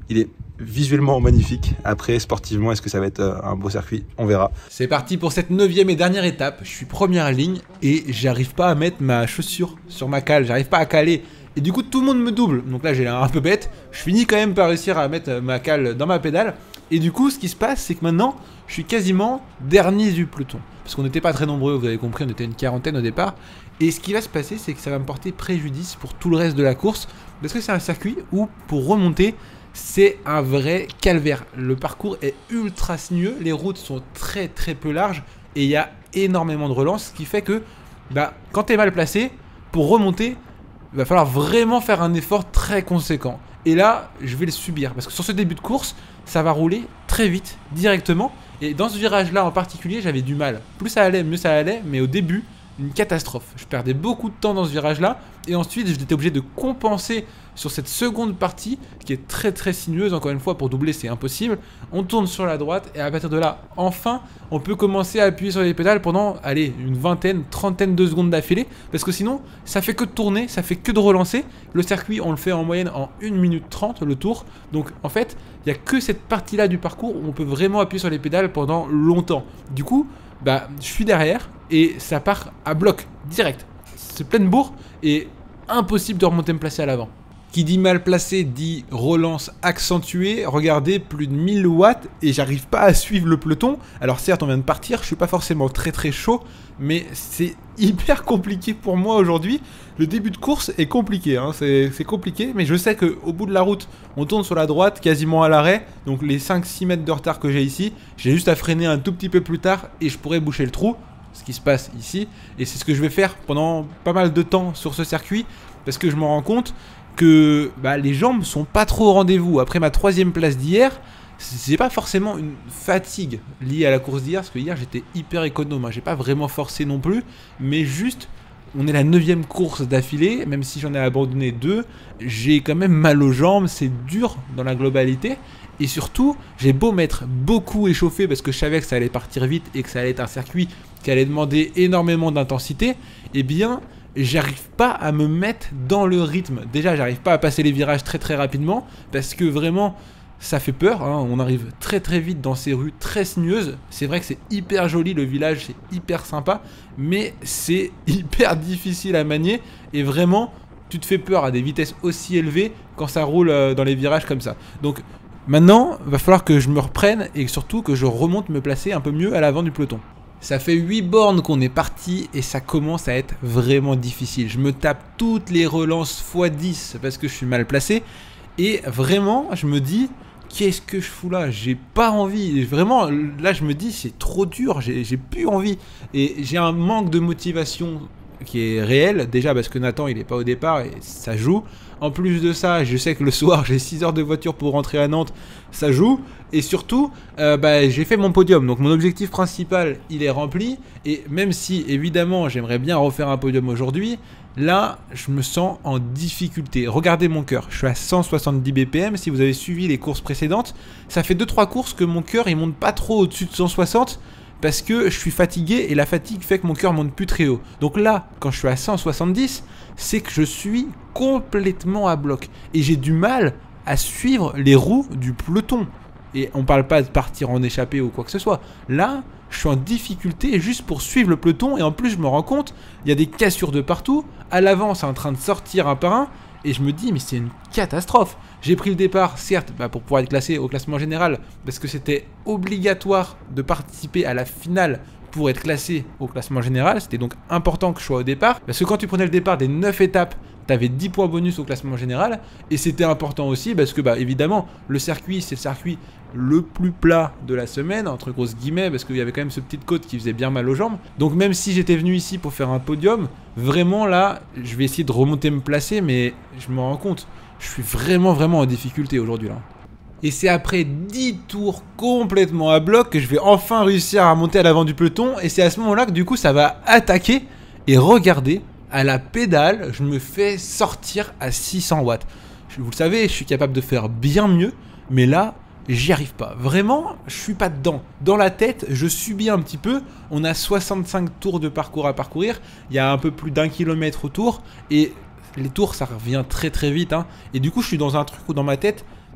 Il est visuellement magnifique. Après, sportivement, est-ce que ça va être un beau circuit? On verra. C'est parti pour cette neuvième et dernière étape. Je suis première ligne et j'arrive pas à mettre ma chaussure sur ma cale. J'arrive pas à caler. Et du coup, tout le monde me double. Donc là, j'ai l'air un peu bête. Je finis quand même par réussir à mettre ma cale dans ma pédale. Et du coup, ce qui se passe, c'est que maintenant, je suis quasiment dernier du peloton. Parce qu'on n'était pas très nombreux, vous avez compris, on était une quarantaine au départ. Et ce qui va se passer, c'est que ça va me porter préjudice pour tout le reste de la course. Parce que c'est un circuit où, pour remonter, c'est un vrai calvaire. Le parcours est ultra sinueux, les routes sont très très peu larges et il y a énormément de relance, ce qui fait que bah, quand tu es mal placé, pour remonter, il va falloir vraiment faire un effort très conséquent. Et là, je vais le subir parce que sur ce début de course, ça va rouler très vite, directement. Et dans ce virage-là en particulier, j'avais du mal. Plus ça allait, mieux ça allait, mais au début, une catastrophe. Je perdais beaucoup de temps dans ce virage-là et ensuite, j'étais obligé de compenser sur cette seconde partie qui est très très sinueuse. Encore une fois, pour doubler, c'est impossible. On tourne sur la droite et à partir de là, enfin, on peut commencer à appuyer sur les pédales pendant, allez, une vingtaine, trentaine de secondes d'affilée parce que sinon, ça fait que de tourner, ça fait que de relancer. Le circuit, on le fait en moyenne en une minute trente le tour. Donc, en fait, il n'y a que cette partie-là du parcours où on peut vraiment appuyer sur les pédales pendant longtemps. Du coup, bah, je suis derrière et ça part à bloc, direct. C'est pleine bourre et impossible de remonter me placer à l'avant. Qui dit mal placé dit relance accentuée. Regardez, plus de mille watts et j'arrive pas à suivre le peloton. Alors certes, on vient de partir, je suis pas forcément très très chaud, mais c'est hyper compliqué pour moi aujourd'hui. Le début de course est compliqué, hein. c'est compliqué, mais je sais qu'au bout de la route, on tourne sur la droite, quasiment à l'arrêt. Donc les cinq six mètres de retard que j'ai ici, j'ai juste à freiner un tout petit peu plus tard et je pourrais boucher le trou. Ce qui se passe ici, et c'est ce que je vais faire pendant pas mal de temps sur ce circuit, parce que je me rends compte que bah, les jambes sont pas trop au rendez-vous. Après ma troisième place d'hier, c'est pas forcément une fatigue liée à la course d'hier, parce que hier j'étais hyper économe, hein. J'ai pas vraiment forcé non plus, mais juste, on est la neuvième course d'affilée, même si j'en ai abandonné deux, j'ai quand même mal aux jambes, c'est dur dans la globalité. Et surtout, j'ai beau m'être beaucoup échauffé parce que je savais que ça allait partir vite et que ça allait être un circuit qui allait demander énormément d'intensité, eh bien, j'arrive pas à me mettre dans le rythme. Déjà, j'arrive pas à passer les virages très très rapidement parce que vraiment, ça fait peur, hein. On arrive très très vite dans ces rues très sinueuses. C'est vrai que c'est hyper joli, le village, c'est hyper sympa, mais c'est hyper difficile à manier et vraiment, tu te fais peur à des vitesses aussi élevées quand ça roule dans les virages comme ça. Donc, maintenant, il va falloir que je me reprenne et surtout que je remonte me placer un peu mieux à l'avant du peloton. Ça fait huit bornes qu'on est parti et ça commence à être vraiment difficile. Je me tape toutes les relances fois dix parce que je suis mal placé. Et vraiment, je me dis, qu'est-ce que je fous là? J'ai pas envie. Vraiment, là, je me dis, c'est trop dur. J'ai plus envie. Et j'ai un manque de motivation qui est réel. Déjà parce que Nathan, il est pas au départ et ça joue. En plus de ça, je sais que le soir, j'ai six heures de voiture pour rentrer à Nantes, ça joue. Et surtout, euh, bah, j'ai fait mon podium. Donc mon objectif principal, il est rempli. Et même si, évidemment, j'aimerais bien refaire un podium aujourd'hui, là, je me sens en difficulté. Regardez mon cœur, je suis à cent soixante-dix B P M. Si vous avez suivi les courses précédentes, ça fait deux trois courses que mon cœur, il monte pas trop au-dessus de cent soixante. Parce que je suis fatigué et la fatigue fait que mon cœur monte plus très haut. Donc là, quand je suis à cent soixante-dix, c'est que je suis complètement à bloc. Et j'ai du mal à suivre les roues du peloton. Et on parle pas de partir en échappée ou quoi que ce soit. Là, je suis en difficulté juste pour suivre le peloton. Et en plus, je me rends compte, il y a des cassures de partout. À l'avant, c'est en train de sortir un par un. Et je me dis, mais c'est une catastrophe. J'ai pris le départ, certes, bah pour pouvoir être classé au classement général, parce que c'était obligatoire de participer à la finale pour être classé au classement général. C'était donc important que je sois au départ, parce que quand tu prenais le départ des neuf étapes, tu avais dix points bonus au classement général, et c'était important aussi, parce que, bah évidemment, le circuit, c'est le circuit le plus plat de la semaine, entre grosses guillemets, parce qu'il y avait quand même ce petite côte qui faisait bien mal aux jambes. Donc même si j'étais venu ici pour faire un podium, vraiment là, je vais essayer de remonter me placer, mais je me rends compte, je suis vraiment vraiment en difficulté aujourd'hui là. Et c'est après dix tours complètement à bloc que je vais enfin réussir à monter à l'avant du peloton, et c'est à ce moment-là que du coup ça va attaquer, et regardez, à la pédale, je me fais sortir à six cents watts. Vous le savez, je suis capable de faire bien mieux, mais là, j'y arrive pas. Vraiment, je suis pas dedans. Dans la tête, je subis un petit peu. On a soixante-cinq tours de parcours à parcourir. Il y a un peu plus d'un kilomètre autour. Et les tours, ça revient très très vite. Hein. Et du coup, je suis dans un truc où dans ma tête,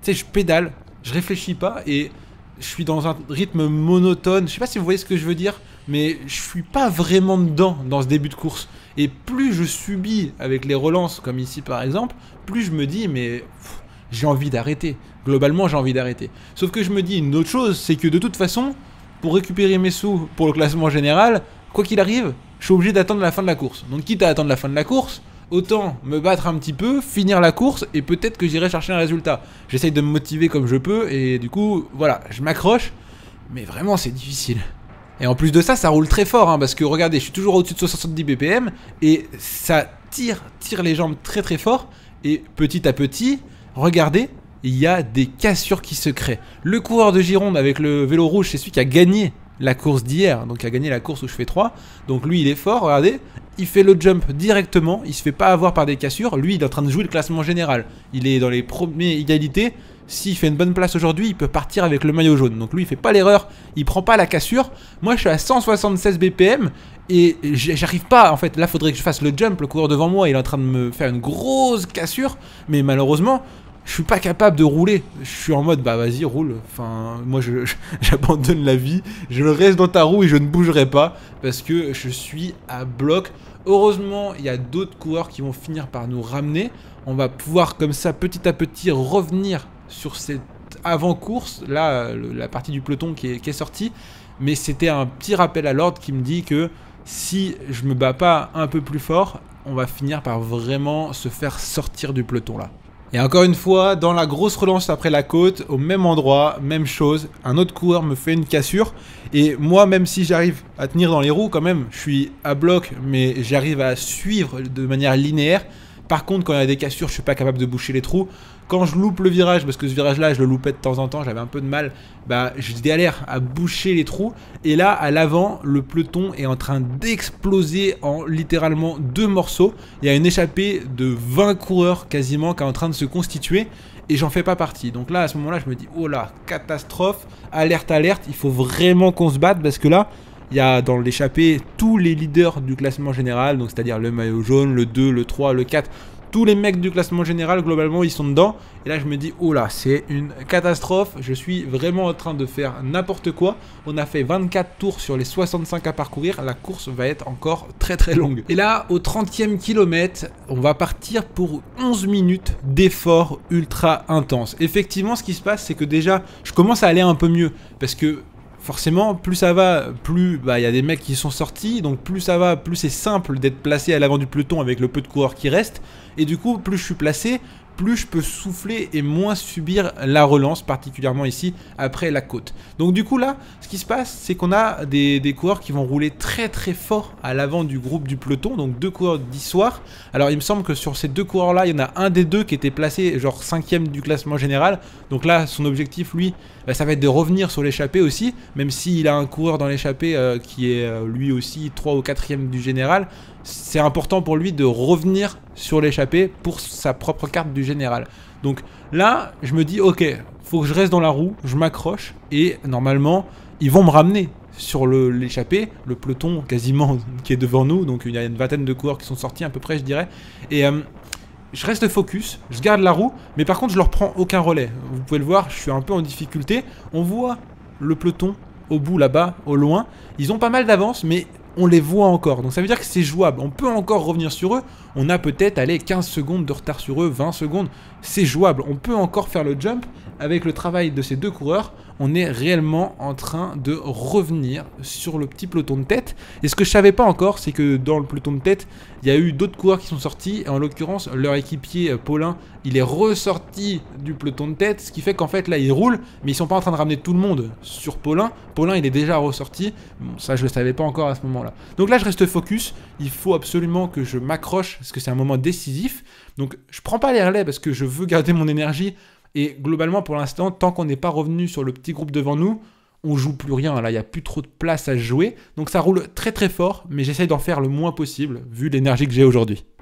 sais, je pédale, je réfléchis pas et je suis dans un rythme monotone. Je sais pas si vous voyez ce que je veux dire, mais je suis pas vraiment dedans dans ce début de course. Et plus je subis avec les relances, comme ici par exemple, plus je me dis, mais j'ai envie d'arrêter. Globalement, j'ai envie d'arrêter. Sauf que je me dis une autre chose, c'est que de toute façon, pour récupérer mes sous pour le classement général, quoi qu'il arrive, je suis obligé d'attendre la fin de la course. Donc quitte à attendre la fin de la course, autant me battre un petit peu, finir la course, et peut-être que j'irai chercher un résultat. J'essaye de me motiver comme je peux, et du coup, voilà, je m'accroche, mais vraiment c'est difficile. Et en plus de ça, ça roule très fort, hein, parce que regardez, je suis toujours au-dessus de soixante-dix B P M, et ça tire, tire les jambes très très fort, et petit à petit, regardez, il y a des cassures qui se créent. Le coureur de Gironde avec le vélo rouge, c'est celui qui a gagné la course d'hier, donc il a gagné la course où je fais trois, donc lui il est fort, regardez, il fait le jump directement, il se fait pas avoir par des cassures, lui il est en train de jouer le classement général, il est dans les premières égalités, s'il fait une bonne place aujourd'hui, il peut partir avec le maillot jaune, donc lui il fait pas l'erreur, il prend pas la cassure, moi je suis à cent soixante-seize B P M, et j'arrive pas, en fait, là faudrait que je fasse le jump, le coureur devant moi il est en train de me faire une grosse cassure, mais malheureusement, je suis pas capable de rouler. Je suis en mode, bah vas-y, roule. Enfin, moi, je, je, j'abandonne la vie. Je reste dans ta roue et je ne bougerai pas parce que je suis à bloc. Heureusement, il y a d'autres coureurs qui vont finir par nous ramener. On va pouvoir, comme ça, petit à petit, revenir sur cette avant-course. Là, le, la partie du peloton qui est, qui est sortie. Mais c'était un petit rappel à l'ordre qui me dit que si je me bats pas un peu plus fort, on va finir par vraiment se faire sortir du peloton là. Et encore une fois, dans la grosse relance après la côte, au même endroit, même chose, un autre coureur me fait une cassure. Et moi, même si j'arrive à tenir dans les roues, quand même, je suis à bloc, mais j'arrive à suivre de manière linéaire. Par contre, quand il y a des cassures, je suis pas capable de boucher les trous. Quand je loupe le virage, parce que ce virage-là, je le loupais de temps en temps, j'avais un peu de mal, bah, je galère à boucher les trous. Et là, à l'avant, le peloton est en train d'exploser en littéralement deux morceaux. Il y a une échappée de vingt coureurs quasiment qui est en train de se constituer. Et j'en fais pas partie. Donc là, à ce moment-là, je me dis, oh là, catastrophe, alerte, alerte, il faut vraiment qu'on se batte parce que là, il y a dans l'échappée tous les leaders du classement général, donc c'est-à-dire le maillot jaune, le deux, le trois, le quatre. Tous les mecs du classement général, globalement, ils sont dedans. Et là, je me dis, oh là, c'est une catastrophe. Je suis vraiment en train de faire n'importe quoi. On a fait vingt-quatre tours sur les soixante-cinq à parcourir. La course va être encore très très longue. Et là, au trentième kilomètre, on va partir pour onze minutes d'effort ultra intense. Effectivement, ce qui se passe, c'est que déjà, je commence à aller un peu mieux. Parce que forcément, plus ça va, plus bah, y a des mecs qui sont sortis, donc plus ça va, plus c'est simple d'être placé à l'avant du peloton avec le peu de coureurs qui restent. Et du coup, plus je suis placé, plus je peux souffler et moins subir la relance, particulièrement ici, après la côte. Donc du coup là, ce qui se passe, c'est qu'on a des, des coureurs qui vont rouler très très fort à l'avant du groupe du peloton, donc deux coureurs d'histoire. Alors il me semble que sur ces deux coureurs-là, il y en a un des deux qui était placé genre cinquième du classement général. Donc là, son objectif, lui, bah, ça va être de revenir sur l'échappée aussi, même s'il a un coureur dans l'échappée euh, qui est euh, lui aussi trois ou quatrième du général. C'est important pour lui de revenir sur l'échappée pour sa propre carte du général. Donc là, je me dis, ok, faut que je reste dans la roue, je m'accroche, et normalement, ils vont me ramener sur l'échappée, le, le peloton quasiment qui est devant nous, donc il y a une vingtaine de coureurs qui sont sortis à peu près, je dirais, et euh, je reste focus, je garde la roue, mais par contre, je leur prends aucun relais. Vous pouvez le voir, je suis un peu en difficulté, on voit le peloton au bout là-bas, au loin, ils ont pas mal d'avance, mais on les voit encore, donc ça veut dire que c'est jouable, on peut encore revenir sur eux, on a peut-être, allez, quinze secondes de retard sur eux, vingt secondes, c'est jouable, on peut encore faire le jump, avec le travail de ces deux coureurs, on est réellement en train de revenir sur le petit peloton de tête, et ce que je savais pas encore, c'est que dans le peloton de tête, il y a eu d'autres coureurs qui sont sortis, et en l'occurrence, leur équipier, Paulin, il est ressorti du peloton de tête, ce qui fait qu'en fait, là, ils roulent, mais ils sont pas en train de ramener tout le monde sur Paulin, Paulin, il est déjà ressorti, bon, ça, je le savais pas encore à ce moment-là. Donc là, je reste focus, il faut absolument que je m'accroche, parce que c'est un moment décisif, donc je prends pas les relais, parce que je veux garder mon énergie, et globalement, pour l'instant, tant qu'on n'est pas revenu sur le petit groupe devant nous, on joue plus rien, là, il n'y a plus trop de place à jouer, donc ça roule très très fort, mais j'essaye d'en faire le moins possible, vu l'énergie que j'ai aujourd'hui.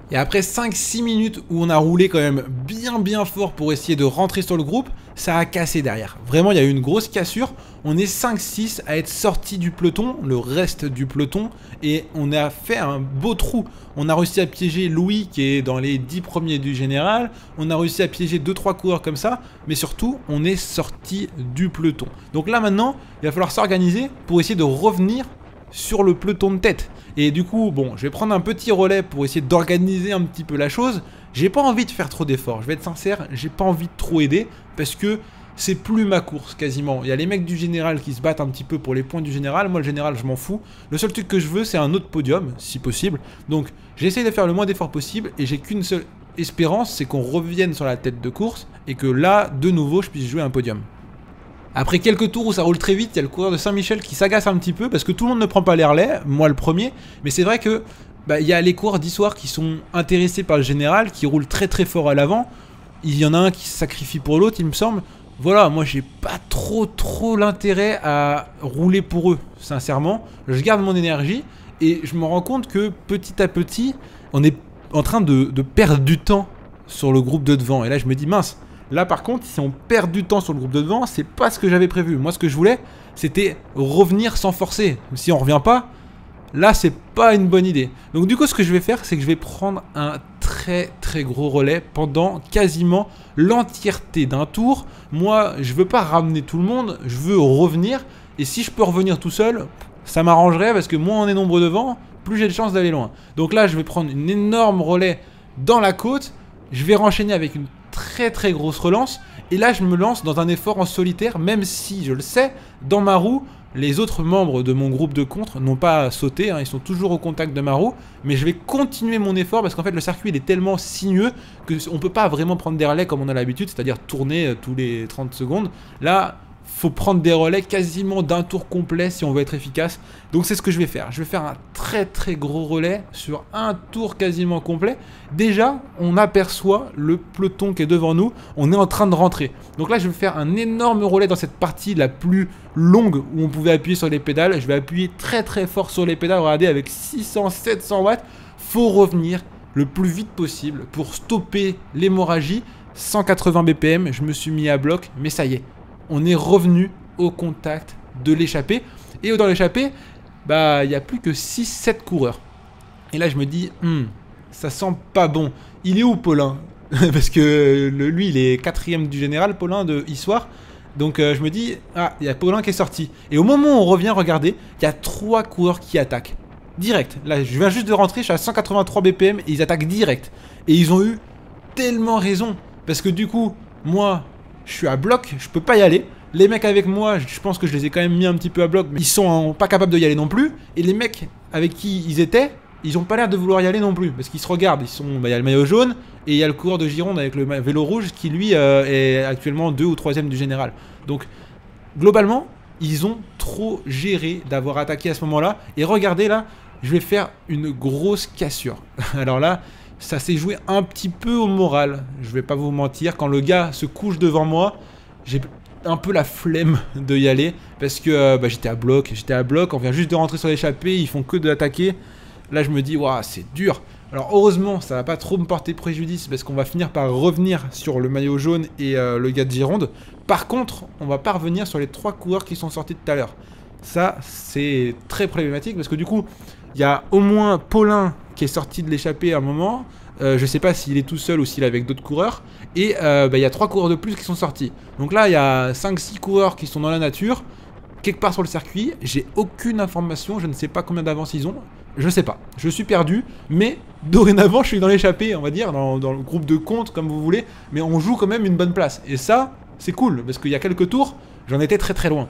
Et après cinq six minutes où on a roulé quand même bien bien fort pour essayer de rentrer sur le groupe, ça a cassé derrière. Vraiment, il y a eu une grosse cassure. On est cinq six à être sorti du peloton, le reste du peloton, et on a fait un beau trou. On a réussi à piéger Louis qui est dans les dix premiers du général. On a réussi à piéger deux trois coureurs comme ça, mais surtout, on est sorti du peloton. Donc là maintenant, il va falloir s'organiser pour essayer de revenir sur le peloton de tête. Et du coup, bon, je vais prendre un petit relais pour essayer d'organiser un petit peu la chose. J'ai pas envie de faire trop d'efforts, je vais être sincère, j'ai pas envie de trop aider parce que c'est plus ma course quasiment. Il y a les mecs du général qui se battent un petit peu pour les points du général. Moi, le général, je m'en fous. Le seul truc que je veux, c'est un autre podium, si possible. Donc, j'essaie de faire le moins d'efforts possible et j'ai qu'une seule espérance, c'est qu'on revienne sur la tête de course et que là, de nouveau, je puisse jouer un podium. Après quelques tours où ça roule très vite, il y a le coureur de Saint-Michel qui s'agace un petit peu parce que tout le monde ne prend pas les relais, moi le premier. Mais c'est vrai que bah, y a les coureurs d'Issoire qui sont intéressés par le général, qui roulent très très fort à l'avant. Il y en a un qui se sacrifie pour l'autre, il me semble. Voilà, moi j'ai pas trop trop l'intérêt à rouler pour eux, sincèrement. Je garde mon énergie et je me rends compte que petit à petit, on est en train de, de perdre du temps sur le groupe de devant. Et là je me dis mince. Là par contre, si on perd du temps sur le groupe de devant, c'est pas ce que j'avais prévu. Moi ce que je voulais, c'était revenir sans forcer. Si on revient pas, là c'est pas une bonne idée. Donc du coup ce que je vais faire, c'est que je vais prendre un très très gros relais pendant quasiment l'entièreté d'un tour. Moi je veux pas ramener tout le monde, je veux revenir. Et si je peux revenir tout seul, ça m'arrangerait parce que moins on est nombreux devant, plus j'ai de chances d'aller loin. Donc là je vais prendre une énorme relais dans la côte. Je vais renchaîner avec une très très grosse relance et là je me lance dans un effort en solitaire, même si je le sais, dans ma roue les autres membres de mon groupe de contre n'ont pas sauté, hein, ils sont toujours au contact de ma roue, mais je vais continuer mon effort parce qu'en fait le circuit il est tellement sinueux qu'on peut pas vraiment prendre des relais comme on a l'habitude, c'est-à-dire tourner tous les trente secondes. Là faut prendre des relais quasiment d'un tour complet si on veut être efficace. Donc c'est ce que je vais faire. Je vais faire un très très gros relais sur un tour quasiment complet. Déjà, on aperçoit le peloton qui est devant nous. On est en train de rentrer. Donc là, je vais faire un énorme relais dans cette partie la plus longue où on pouvait appuyer sur les pédales. Je vais appuyer très très fort sur les pédales. Regardez, avec six cents sept cents watts. Faut revenir le plus vite possible pour stopper l'hémorragie. cent quatre-vingts B P M, je me suis mis à bloc, mais ça y est. On est revenu au contact de l'échappée. Et dans l'échappée, bah, il n'y a plus que six sept coureurs. Et là, je me dis, hmm, ça sent pas bon. Il est où, Paulin? Parce que le, lui, il est quatrième du général, Paulin de Issoire. Donc, euh, je me dis, ah, il y a Paulin qui est sorti. Et au moment où on revient, regardez, il y a trois coureurs qui attaquent. Direct. Là, je viens juste de rentrer, je suis à cent quatre-vingt-trois B P M et ils attaquent direct. Et ils ont eu tellement raison. Parce que du coup, moi... je suis à bloc, je peux pas y aller. Les mecs avec moi, je pense que je les ai quand même mis un petit peu à bloc, mais ils sont pas capables de y aller non plus. Et les mecs avec qui ils étaient, ils ont pas l'air de vouloir y aller non plus, parce qu'ils se regardent. Ils sont, bah, y a le maillot jaune et il y a le coureur de Gironde avec le vélo rouge qui lui euh, est actuellement deux ou troisième du général. Donc globalement, ils ont trop géré d'avoir attaqué à ce moment-là. Et regardez là, je vais faire une grosse cassure. Alors là. Ça s'est joué un petit peu au moral, je vais pas vous mentir. Quand le gars se couche devant moi, j'ai un peu la flemme de y aller. Parce que euh, bah, j'étais à bloc, j'étais à bloc, on vient juste de rentrer sur l'échappée, ils font que de l'attaquer. Là je me dis, waouh, c'est dur. Alors heureusement, ça va pas trop me porter préjudice parce qu'on va finir par revenir sur le maillot jaune et euh, le gars de Gironde. Par contre, on va pas revenir sur les trois coureurs qui sont sortis tout à l'heure. Ça, c'est très problématique parce que du coup, il y a au moins Paulin qui est sorti de l'échappée à un moment. Euh, je sais pas s'il est tout seul ou s'il est avec d'autres coureurs. Et euh, bah, il y a trois coureurs de plus qui sont sortis. Donc là, il y a cinq six coureurs qui sont dans la nature, quelque part sur le circuit. J'ai aucune information, je ne sais pas combien d'avance ils ont. Je sais pas, je suis perdu. Mais dorénavant, je suis dans l'échappée, on va dire, dans, dans le groupe de compte, comme vous voulez. Mais on joue quand même une bonne place. Et ça, c'est cool, parce qu'il y a quelques tours, j'en étais très très loin.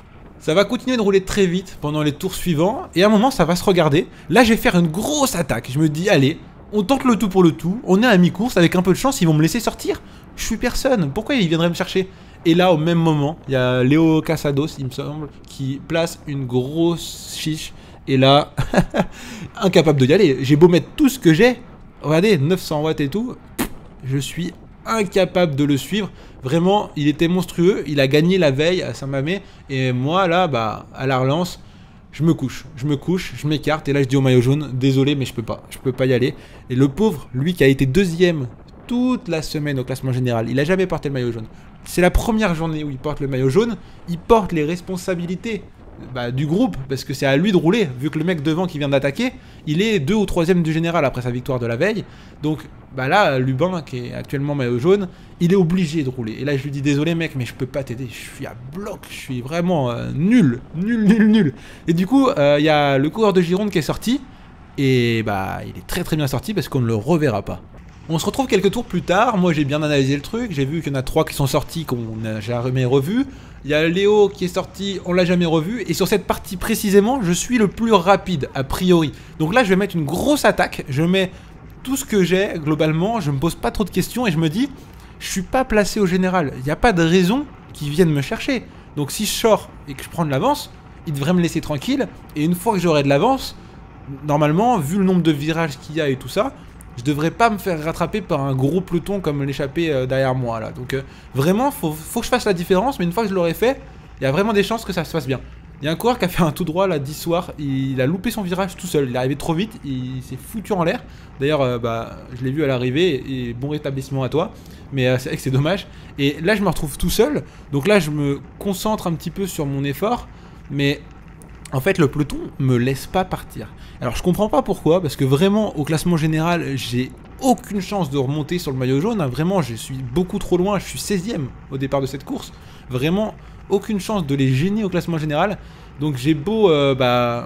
Ça va continuer de rouler très vite pendant les tours suivants. Et à un moment, ça va se regarder. Là, je vais faire une grosse attaque. Je me dis, allez, on tente le tout pour le tout. On est à mi-course. Avec un peu de chance, ils vont me laisser sortir. Je suis personne. Pourquoi ils viendraient me chercher? Et là, au même moment, il y a Léo Casados, il me semble, qui place une grosse chiche. Et là, incapable de y aller. J'ai beau mettre tout ce que j'ai. Regardez, neuf cents watts et tout. Je suis incapable de le suivre. Vraiment, il était monstrueux. Il a gagné la veille à Saint-Mamé. Et moi, là, bah, à la relance, je me couche, je me couche, je m'écarte et là je dis au maillot jaune, désolé mais je peux pas, je peux pas y aller. Et le pauvre, lui qui a été deuxième toute la semaine au classement général, il a jamais porté le maillot jaune. C'est la première journée où il porte le maillot jaune, il porte les responsabilités bah, du groupe, parce que c'est à lui de rouler, vu que le mec devant qui vient d'attaquer, il est deux ou troisième du général après sa victoire de la veille. Donc bah là, Lubin, qui est actuellement maillot jaune, il est obligé de rouler. Et là, je lui dis, désolé mec, mais je peux pas t'aider, je suis à bloc, je suis vraiment euh, nul, nul, nul, nul. Et du coup, il euh, y a le coureur de Gironde qui est sorti, et bah il est très très bien sorti parce qu'on ne le reverra pas. On se retrouve quelques tours plus tard, moi j'ai bien analysé le truc, j'ai vu qu'il y en a trois qui sont sortis qu'on n'a jamais revu. Il y a Léo qui est sorti, on l'a jamais revu, et sur cette partie précisément, je suis le plus rapide, a priori. Donc là je vais mettre une grosse attaque, je mets tout ce que j'ai globalement, je me pose pas trop de questions, et je me dis, je suis pas placé au général, il n'y a pas de raison qu'ils viennent me chercher. Donc si je sors et que je prends de l'avance, ils devraient me laisser tranquille, et une fois que j'aurai de l'avance, normalement, vu le nombre de virages qu'il y a et tout ça, je devrais pas me faire rattraper par un gros peloton comme l'échappée euh, derrière moi là. Donc euh, vraiment, faut, faut que je fasse la différence, mais une fois que je l'aurai fait, il y a vraiment des chances que ça se fasse bien. Il y a un coureur qui a fait un tout droit là dix soirs, il a loupé son virage tout seul, il est arrivé trop vite, il s'est foutu en l'air. D'ailleurs, euh, bah, je l'ai vu à l'arrivée, et bon rétablissement à toi, mais euh, c'est vrai que c'est dommage. Et là, je me retrouve tout seul, donc là, je me concentre un petit peu sur mon effort, mais en fait, le peloton me laisse pas partir. Alors, je comprends pas pourquoi, parce que vraiment, au classement général, j'ai aucune chance de remonter sur le maillot jaune. Hein. Vraiment, je suis beaucoup trop loin, je suis seizième au départ de cette course. Vraiment, aucune chance de les gêner au classement général. Donc, j'ai beau euh, bah,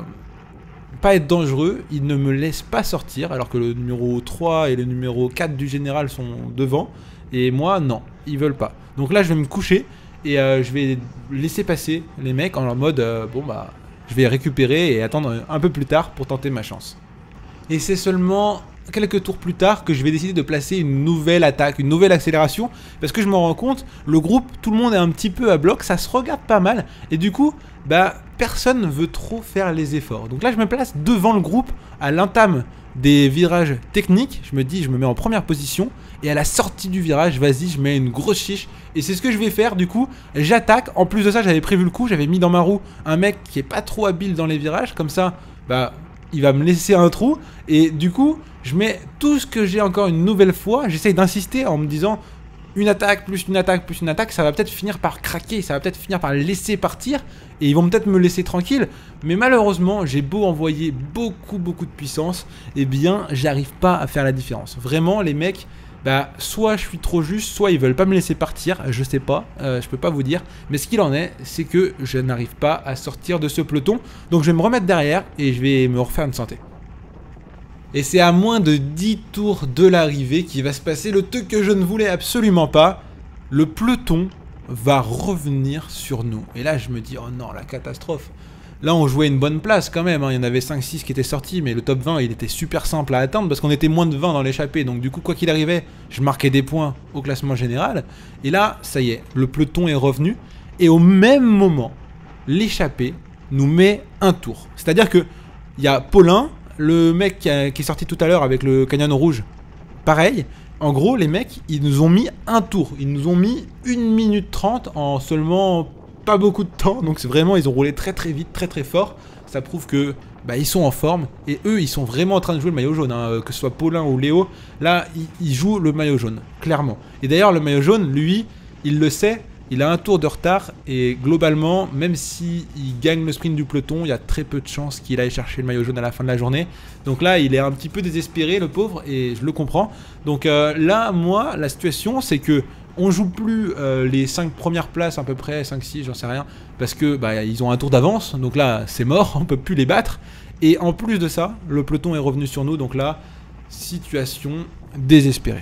pas être dangereux, ils ne me laissent pas sortir, alors que le numéro trois et le numéro quatre du général sont devant. Et moi, non, ils veulent pas. Donc là, je vais me coucher et euh, je vais laisser passer les mecs en leur mode, euh, bon bah... je vais récupérer et attendre un peu plus tard pour tenter ma chance. Et c'est seulement quelques tours plus tard que je vais décider de placer une nouvelle attaque, une nouvelle accélération, parce que je me rends compte, le groupe, tout le monde est un petit peu à bloc, ça se regarde pas mal, et du coup, bah, personne ne veut trop faire les efforts. Donc là, je me place devant le groupe, à l'entame des virages techniques, je me dis, je me mets en première position, et à la sortie du virage, vas-y, je mets une grosse chiche, et c'est ce que je vais faire, du coup, j'attaque. En plus de ça, j'avais prévu le coup, j'avais mis dans ma roue un mec qui est pas trop habile dans les virages, comme ça, bah, il va me laisser un trou, et du coup, je mets tout ce que j'ai encore une nouvelle fois, j'essaye d'insister en me disant, une attaque, plus une attaque, plus une attaque, ça va peut-être finir par craquer, ça va peut-être finir par laisser partir, et ils vont peut-être me laisser tranquille, mais malheureusement, j'ai beau envoyer beaucoup, beaucoup de puissance, eh bien, j'arrive pas à faire la différence. Vraiment, les mecs, bah, soit je suis trop juste, soit ils veulent pas me laisser partir, je sais pas, euh, je peux pas vous dire, mais ce qu'il en est, c'est que je n'arrive pas à sortir de ce peloton, donc je vais me remettre derrière, et je vais me refaire une santé. Et c'est à moins de dix tours de l'arrivée qu'il va se passer le truc que je ne voulais absolument pas. Le peloton va revenir sur nous. Et là, je me dis, oh non, la catastrophe. Là, on jouait une bonne place quand même. Hein. Il y en avait cinq six qui étaient sortis, mais le top vingt, il était super simple à atteindre parce qu'on était moins de vingt dans l'échappée. Donc du coup, quoi qu'il arrivait, je marquais des points au classement général. Et là, ça y est, le peloton est revenu. Et au même moment, l'échappée nous met un tour. C'est-à-dire que il y a Paulin, le mec qui, a, qui est sorti tout à l'heure avec le Canyon rouge, pareil. En gros, les mecs, ils nous ont mis un tour. Ils nous ont mis une minute trente en seulement pas beaucoup de temps. Donc c'est vraiment, ils ont roulé très très vite, très très fort. Ça prouve que bah, ils sont en forme. Et eux, ils sont vraiment en train de jouer le maillot jaune. Hein. Que ce soit Paulin ou Léo, là, ils, ils jouent le maillot jaune, clairement. Et d'ailleurs, le maillot jaune, lui, il le sait. Il a un tour de retard et globalement, même s'il gagne le sprint du peloton, il y a très peu de chances qu'il aille chercher le maillot jaune à la fin de la journée. Donc là, il est un petit peu désespéré, le pauvre, et je le comprends. Donc euh, là, moi, la situation, c'est que on joue plus euh, les cinq premières places à peu près, cinq six, j'en sais rien, parce que bah, ils ont un tour d'avance, donc là, c'est mort, on peut plus les battre. Et en plus de ça, le peloton est revenu sur nous, donc là, situation désespérée.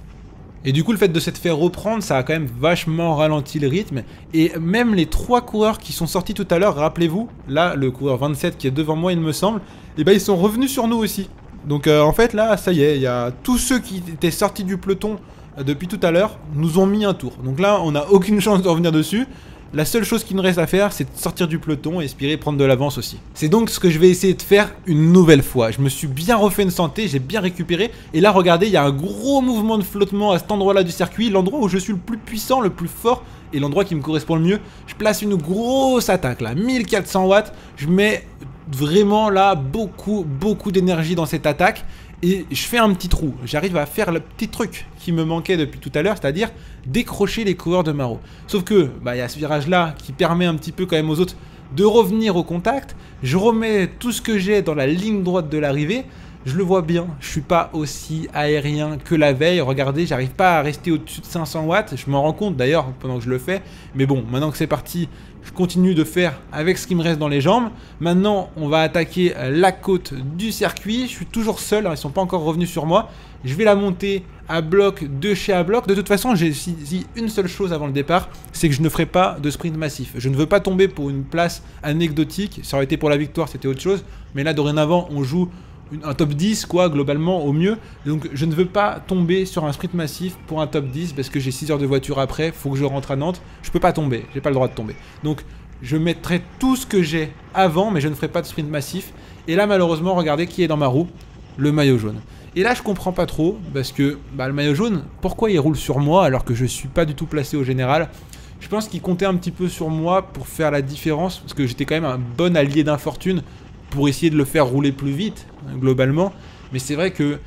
Et du coup, le fait de s'être fait reprendre, ça a quand même vachement ralenti le rythme. Et même les trois coureurs qui sont sortis tout à l'heure, rappelez-vous, là, le coureur vingt-sept qui est devant moi, il me semble, et ben ils sont revenus sur nous aussi. Donc euh, en fait, là, ça y est, il y a tous ceux qui étaient sortis du peloton euh, depuis tout à l'heure, nous ont mis un tour. Donc là, on n'a aucune chance de revenir dessus. La seule chose qu'il nous reste à faire, c'est de sortir du peloton et espérer prendre de l'avance aussi. C'est donc ce que je vais essayer de faire une nouvelle fois. Je me suis bien refait une santé, j'ai bien récupéré. Et là, regardez, il y a un gros mouvement de flottement à cet endroit-là du circuit. L'endroit où je suis le plus puissant, le plus fort et l'endroit qui me correspond le mieux. Je place une grosse attaque là, mille quatre cents watts. Je mets vraiment là beaucoup, beaucoup d'énergie dans cette attaque. Et je fais un petit trou. J'arrive à faire le petit truc qui me manquait depuis tout à l'heure, c'est-à-dire décrocher les coureurs de Maro. Sauf que, bah, y a ce virage-là qui permet un petit peu quand même aux autres de revenir au contact. Je remets tout ce que j'ai dans la ligne droite de l'arrivée. Je le vois bien, je suis pas aussi aérien que la veille. Regardez, j'arrive pas à rester au-dessus de cinq cents watts. Je m'en rends compte d'ailleurs pendant que je le fais. Mais bon, maintenant que c'est parti, je continue de faire avec ce qui me reste dans les jambes. Maintenant, on va attaquer la côte du circuit. Je suis toujours seul, hein, ils sont pas encore revenus sur moi. Je vais la monter à bloc de chez à bloc. De toute façon, j'ai dit une seule chose avant le départ, c'est que je ne ferai pas de sprint massif. Je ne veux pas tomber pour une place anecdotique. Ça aurait été pour la victoire, c'était autre chose. Mais là, dorénavant, on joue un top dix quoi globalement au mieux, donc je ne veux pas tomber sur un sprint massif pour un top dix parce que j'ai six heures de voiture après, faut que je rentre à Nantes, je peux pas tomber, j'ai pas le droit de tomber, donc je mettrai tout ce que j'ai avant mais je ne ferai pas de sprint massif. Et là malheureusement regardez qui est dans ma roue, le maillot jaune. Et là je comprends pas trop parce que bah, le maillot jaune, pourquoi il roule sur moi alors que je suis pas du tout placé au général? Je pense qu'il comptait un petit peu sur moi pour faire la différence parce que j'étais quand même un bon allié d'infortune pour essayer de le faire rouler plus vite, globalement. Mais c'est vrai que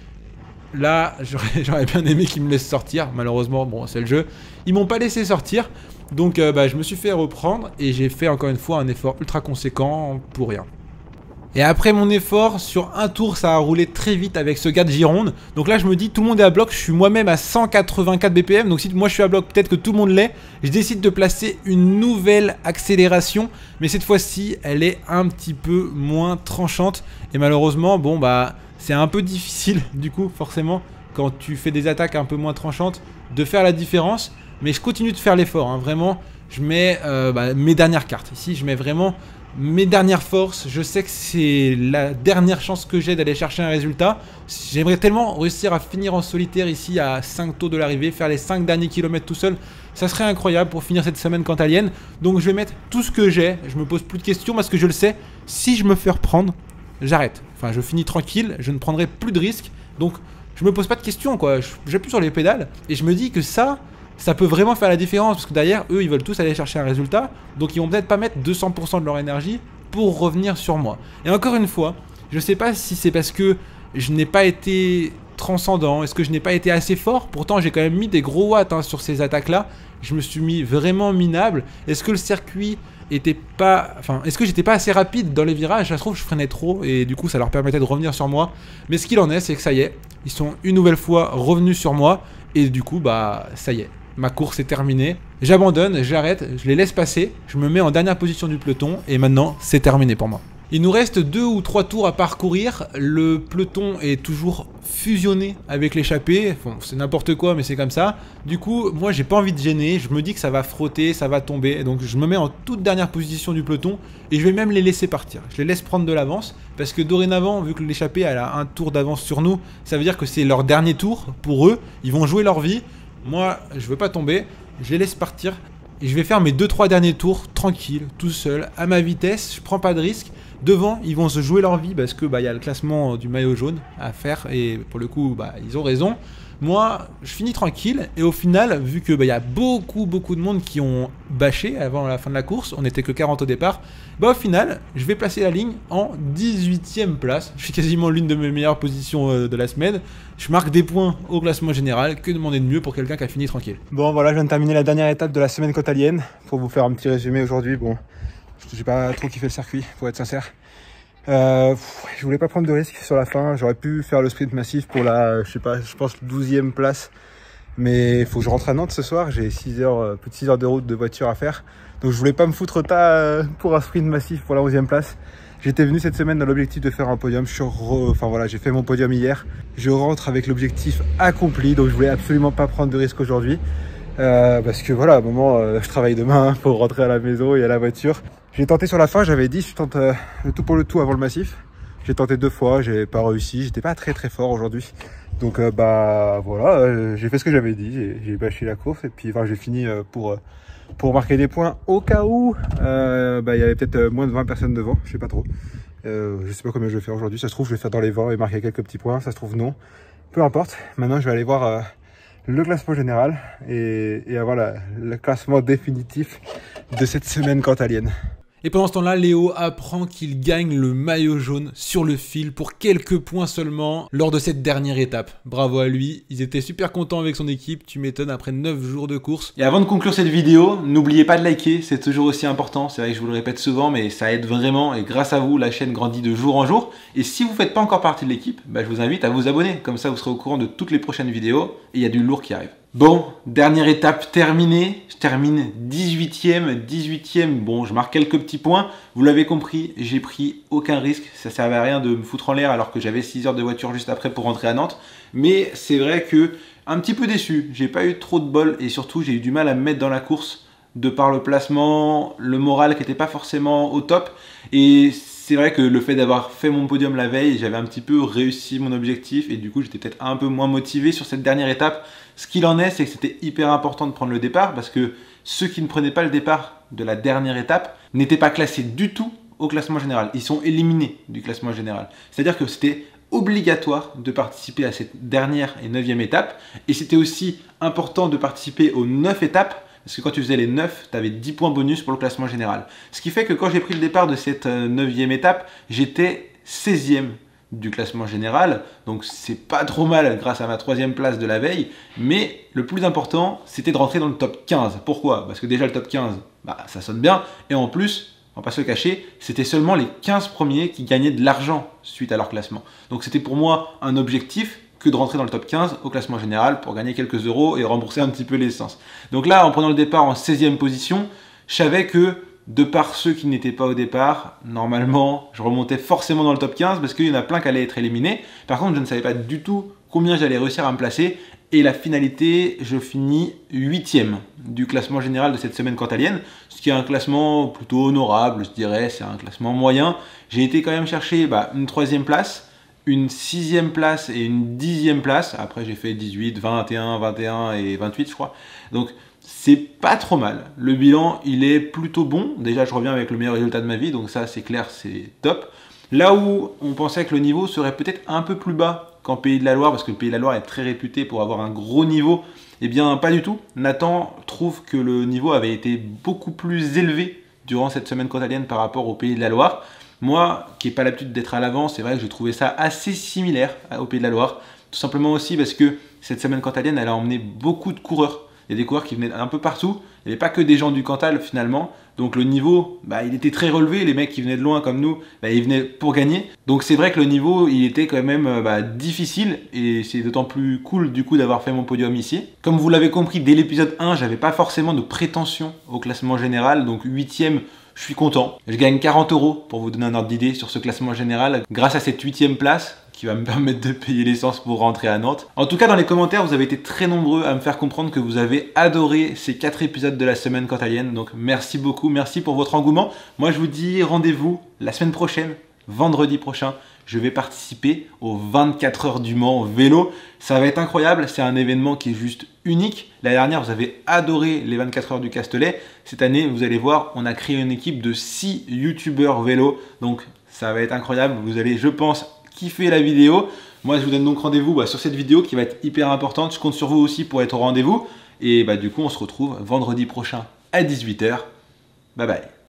là, j'aurais bien aimé qu'ils me laissent sortir. Malheureusement, bon, c'est le jeu. Ils m'ont pas laissé sortir. Donc, euh, bah, je me suis fait reprendre et j'ai fait encore une fois un effort ultra conséquent pour rien. Et après mon effort, sur un tour, ça a roulé très vite avec ce gars de Gironde. Donc là, je me dis, tout le monde est à bloc. Je suis moi-même à cent quatre-vingt-quatre B P M. Donc si moi je suis à bloc, peut-être que tout le monde l'est. Je décide de placer une nouvelle accélération. Mais cette fois-ci, elle est un petit peu moins tranchante. Et malheureusement, bon, bah, c'est un peu difficile, du coup, forcément, quand tu fais des attaques un peu moins tranchantes, de faire la différence. Mais je continue de faire l'effort, hein. Vraiment, je mets euh, bah, mes dernières cartes. Ici, je mets vraiment mes dernières forces. Je sais que c'est la dernière chance que j'ai d'aller chercher un résultat. J'aimerais tellement réussir à finir en solitaire ici à cinq tours de l'arrivée, faire les cinq derniers kilomètres tout seul. Ça serait incroyable pour finir cette semaine cantalienne. Donc je vais mettre tout ce que j'ai. Je me pose plus de questions parce que je le sais. Si je me fais reprendre, j'arrête. Enfin, je finis tranquille. Je ne prendrai plus de risques. Donc je me pose pas de questions, quoi. J'appuie sur les pédales et je me dis que ça... ça peut vraiment faire la différence parce que derrière, eux, ils veulent tous aller chercher un résultat. Donc, ils vont peut-être pas mettre deux cents pour cent de leur énergie pour revenir sur moi. Et encore une fois, je sais pas si c'est parce que je n'ai pas été transcendant, est-ce que je n'ai pas été assez fort. Pourtant, j'ai quand même mis des gros watts hein, sur ces attaques-là. Je me suis mis vraiment minable. Est-ce que le circuit était pas... Enfin, est-ce que j'étais pas assez rapide dans les virages? Ça se trouve, je freinais trop et du coup, ça leur permettait de revenir sur moi. Mais ce qu'il en est, c'est que ça y est, ils sont une nouvelle fois revenus sur moi. Et du coup, bah, ça y est. Ma course est terminée, j'abandonne, j'arrête, je les laisse passer, je me mets en dernière position du peloton et maintenant c'est terminé pour moi. Il nous reste deux ou trois tours à parcourir, le peloton est toujours fusionné avec l'échappée, bon, c'est n'importe quoi mais c'est comme ça. Du coup, moi j'ai pas envie de gêner, je me dis que ça va frotter, ça va tomber, donc je me mets en toute dernière position du peloton et je vais même les laisser partir. Je les laisse prendre de l'avance parce que dorénavant, vu que l'échappée elle a un tour d'avance sur nous, ça veut dire que c'est leur dernier tour pour eux, ils vont jouer leur vie. Moi, je veux pas tomber, je les laisse partir et je vais faire mes deux trois derniers tours tranquille, tout seul, à ma vitesse, je prends pas de risque. Devant, ils vont se jouer leur vie parce que bah, y a le classement du maillot jaune à faire et pour le coup, bah, ils ont raison. Moi, je finis tranquille et au final, vu que bah, y a beaucoup beaucoup de monde qui ont bâché avant la fin de la course, on n'était que quarante au départ, bah au final, je vais placer la ligne en dix-huitième place. Je suis quasiment l'une de mes meilleures positions euh, de la semaine. Je marque des points au classement général. Que demander de mieux pour quelqu'un qui a fini tranquille? Bon voilà, je viens de terminer la dernière étape de la semaine cantalienne. Pour vous faire un petit résumé aujourd'hui, bon, j'ai pas trop kiffé le circuit, pour être sincère. Euh, je voulais pas prendre de risques sur la fin, j'aurais pu faire le sprint massif pour la, je sais pas, je pense douzième place. Mais il faut que je rentre à Nantes ce soir, j'ai six heures, plus de six heures de route de voiture à faire. Donc je voulais pas me foutre tas pour un sprint massif pour la onzième place. J'étais venu cette semaine dans l'objectif de faire un podium. Je suis re... Enfin voilà, j'ai fait mon podium hier. Je rentre avec l'objectif accompli, donc je voulais absolument pas prendre de risque aujourd'hui. Euh, parce que voilà, à un moment, euh, je travaille demain pour rentrer à la maison et à la voiture. J'ai tenté sur la fin, j'avais dit je tente euh, le tout pour le tout avant le massif. J'ai tenté deux fois, j'ai pas réussi, j'étais pas très très fort aujourd'hui. Donc euh, bah voilà, euh, j'ai fait ce que j'avais dit, j'ai bâché la course et puis enfin, j'ai fini euh, pour, euh, pour marquer des points au cas où euh, bah, il y avait peut-être moins de vingt personnes devant, je sais pas trop. Euh, je sais pas combien je vais faire aujourd'hui, ça se trouve je vais faire dans les vingt et marquer quelques petits points, ça se trouve non. Peu importe, maintenant je vais aller voir euh, le classement général et, et avoir la, le classement définitif de cette semaine cantalienne. Et pendant ce temps-là, Léo apprend qu'il gagne le maillot jaune sur le fil pour quelques points seulement lors de cette dernière étape. Bravo à lui, ils étaient super contents avec son équipe, tu m'étonnes, après neuf jours de course. Et avant de conclure cette vidéo, n'oubliez pas de liker, c'est toujours aussi important, c'est vrai que je vous le répète souvent, mais ça aide vraiment et grâce à vous, la chaîne grandit de jour en jour. Et si vous ne faites pas encore partie de l'équipe, bah, je vous invite à vous abonner, comme ça vous serez au courant de toutes les prochaines vidéos et il y a du lourd qui arrive. Bon, dernière étape terminée, je termine dix-huitième, dix-huitième, bon je marque quelques petits points, vous l'avez compris, j'ai pris aucun risque, ça servait à rien de me foutre en l'air alors que j'avais six heures de voiture juste après pour rentrer à Nantes, mais c'est vrai que un petit peu déçu, j'ai pas eu trop de bol et surtout j'ai eu du mal à me mettre dans la course de par le placement, le moral qui n'était pas forcément au top et c'est vrai que le fait d'avoir fait mon podium la veille, j'avais un petit peu réussi mon objectif et du coup j'étais peut-être un peu moins motivé sur cette dernière étape. Ce qu'il en est, c'est que c'était hyper important de prendre le départ parce que ceux qui ne prenaient pas le départ de la dernière étape n'étaient pas classés du tout au classement général. Ils sont éliminés du classement général. C'est-à-dire que c'était obligatoire de participer à cette dernière et neuvième étape et c'était aussi important de participer aux neuf étapes parce que quand tu faisais les neuf, tu avais dix points bonus pour le classement général. Ce qui fait que quand j'ai pris le départ de cette neuvième étape, j'étais seizième du classement général. Donc c'est pas trop mal grâce à ma troisième place de la veille. Mais le plus important, c'était de rentrer dans le top quinze. Pourquoi? Parce que déjà le top quinze, bah, ça sonne bien. Et en plus, on va pas se le cacher, c'était seulement les quinze premiers qui gagnaient de l'argent suite à leur classement. Donc c'était pour moi un objectif que de rentrer dans le top quinze au classement général pour gagner quelques euros et rembourser un petit peu l'essence. Donc là, en prenant le départ en seizième position, je savais que de par ceux qui n'étaient pas au départ, normalement, je remontais forcément dans le top quinze parce qu'il y en a plein qui allaient être éliminés. Par contre, je ne savais pas du tout combien j'allais réussir à me placer. Et la finalité, je finis huitième du classement général de cette semaine cantalienne, ce qui est un classement plutôt honorable, je dirais, c'est un classement moyen. J'ai été quand même chercher bah, une troisième place, une sixième place et une dixième place. Après, j'ai fait dix-huit, vingt et un, vingt et un et vingt-huit, je crois. Donc, c'est pas trop mal. Le bilan, il est plutôt bon. Déjà, je reviens avec le meilleur résultat de ma vie, donc ça, c'est clair, c'est top. Là où on pensait que le niveau serait peut-être un peu plus bas qu'en Pays de la Loire, parce que le Pays de la Loire est très réputé pour avoir un gros niveau, eh bien, pas du tout. Nathan trouve que le niveau avait été beaucoup plus élevé durant cette semaine cantalienne par rapport au Pays de la Loire. Moi, qui n'ai pas l'habitude d'être à l'avant, c'est vrai que j'ai trouvé ça assez similaire au Pays de la Loire. Tout simplement aussi parce que cette semaine cantalienne, elle a emmené beaucoup de coureurs. Il y a des coureurs qui venaient un peu partout. Il n'y avait pas que des gens du Cantal finalement. Donc le niveau, bah, il était très relevé. Les mecs qui venaient de loin comme nous, bah, ils venaient pour gagner. Donc c'est vrai que le niveau, il était quand même bah, difficile. Et c'est d'autant plus cool du coup d'avoir fait mon podium ici. Comme vous l'avez compris, dès l'épisode un, j'avais pas forcément de prétention au classement général. Donc huitième, je suis content. Je gagne quarante euros pour vous donner un ordre d'idée sur ce classement général grâce à cette huitième place qui va me permettre de payer l'essence pour rentrer à Nantes. En tout cas, dans les commentaires, vous avez été très nombreux à me faire comprendre que vous avez adoré ces quatre épisodes de la semaine cantalienne. Donc merci beaucoup, merci pour votre engouement. Moi, je vous dis rendez-vous la semaine prochaine, vendredi prochain. Je vais participer aux vingt-quatre heures du Mans vélo. Ça va être incroyable, c'est un événement qui est juste unique. L'année dernière, vous avez adoré les vingt-quatre heures du Castellet. Cette année, vous allez voir, on a créé une équipe de six youtubeurs vélo. Donc ça va être incroyable. Vous allez, je pense, kiffer la vidéo. Moi, je vous donne donc rendez-vous bah, sur cette vidéo qui va être hyper importante. Je compte sur vous aussi pour être au rendez-vous. Et bah, du coup, on se retrouve vendredi prochain à dix-huit heures. Bye bye.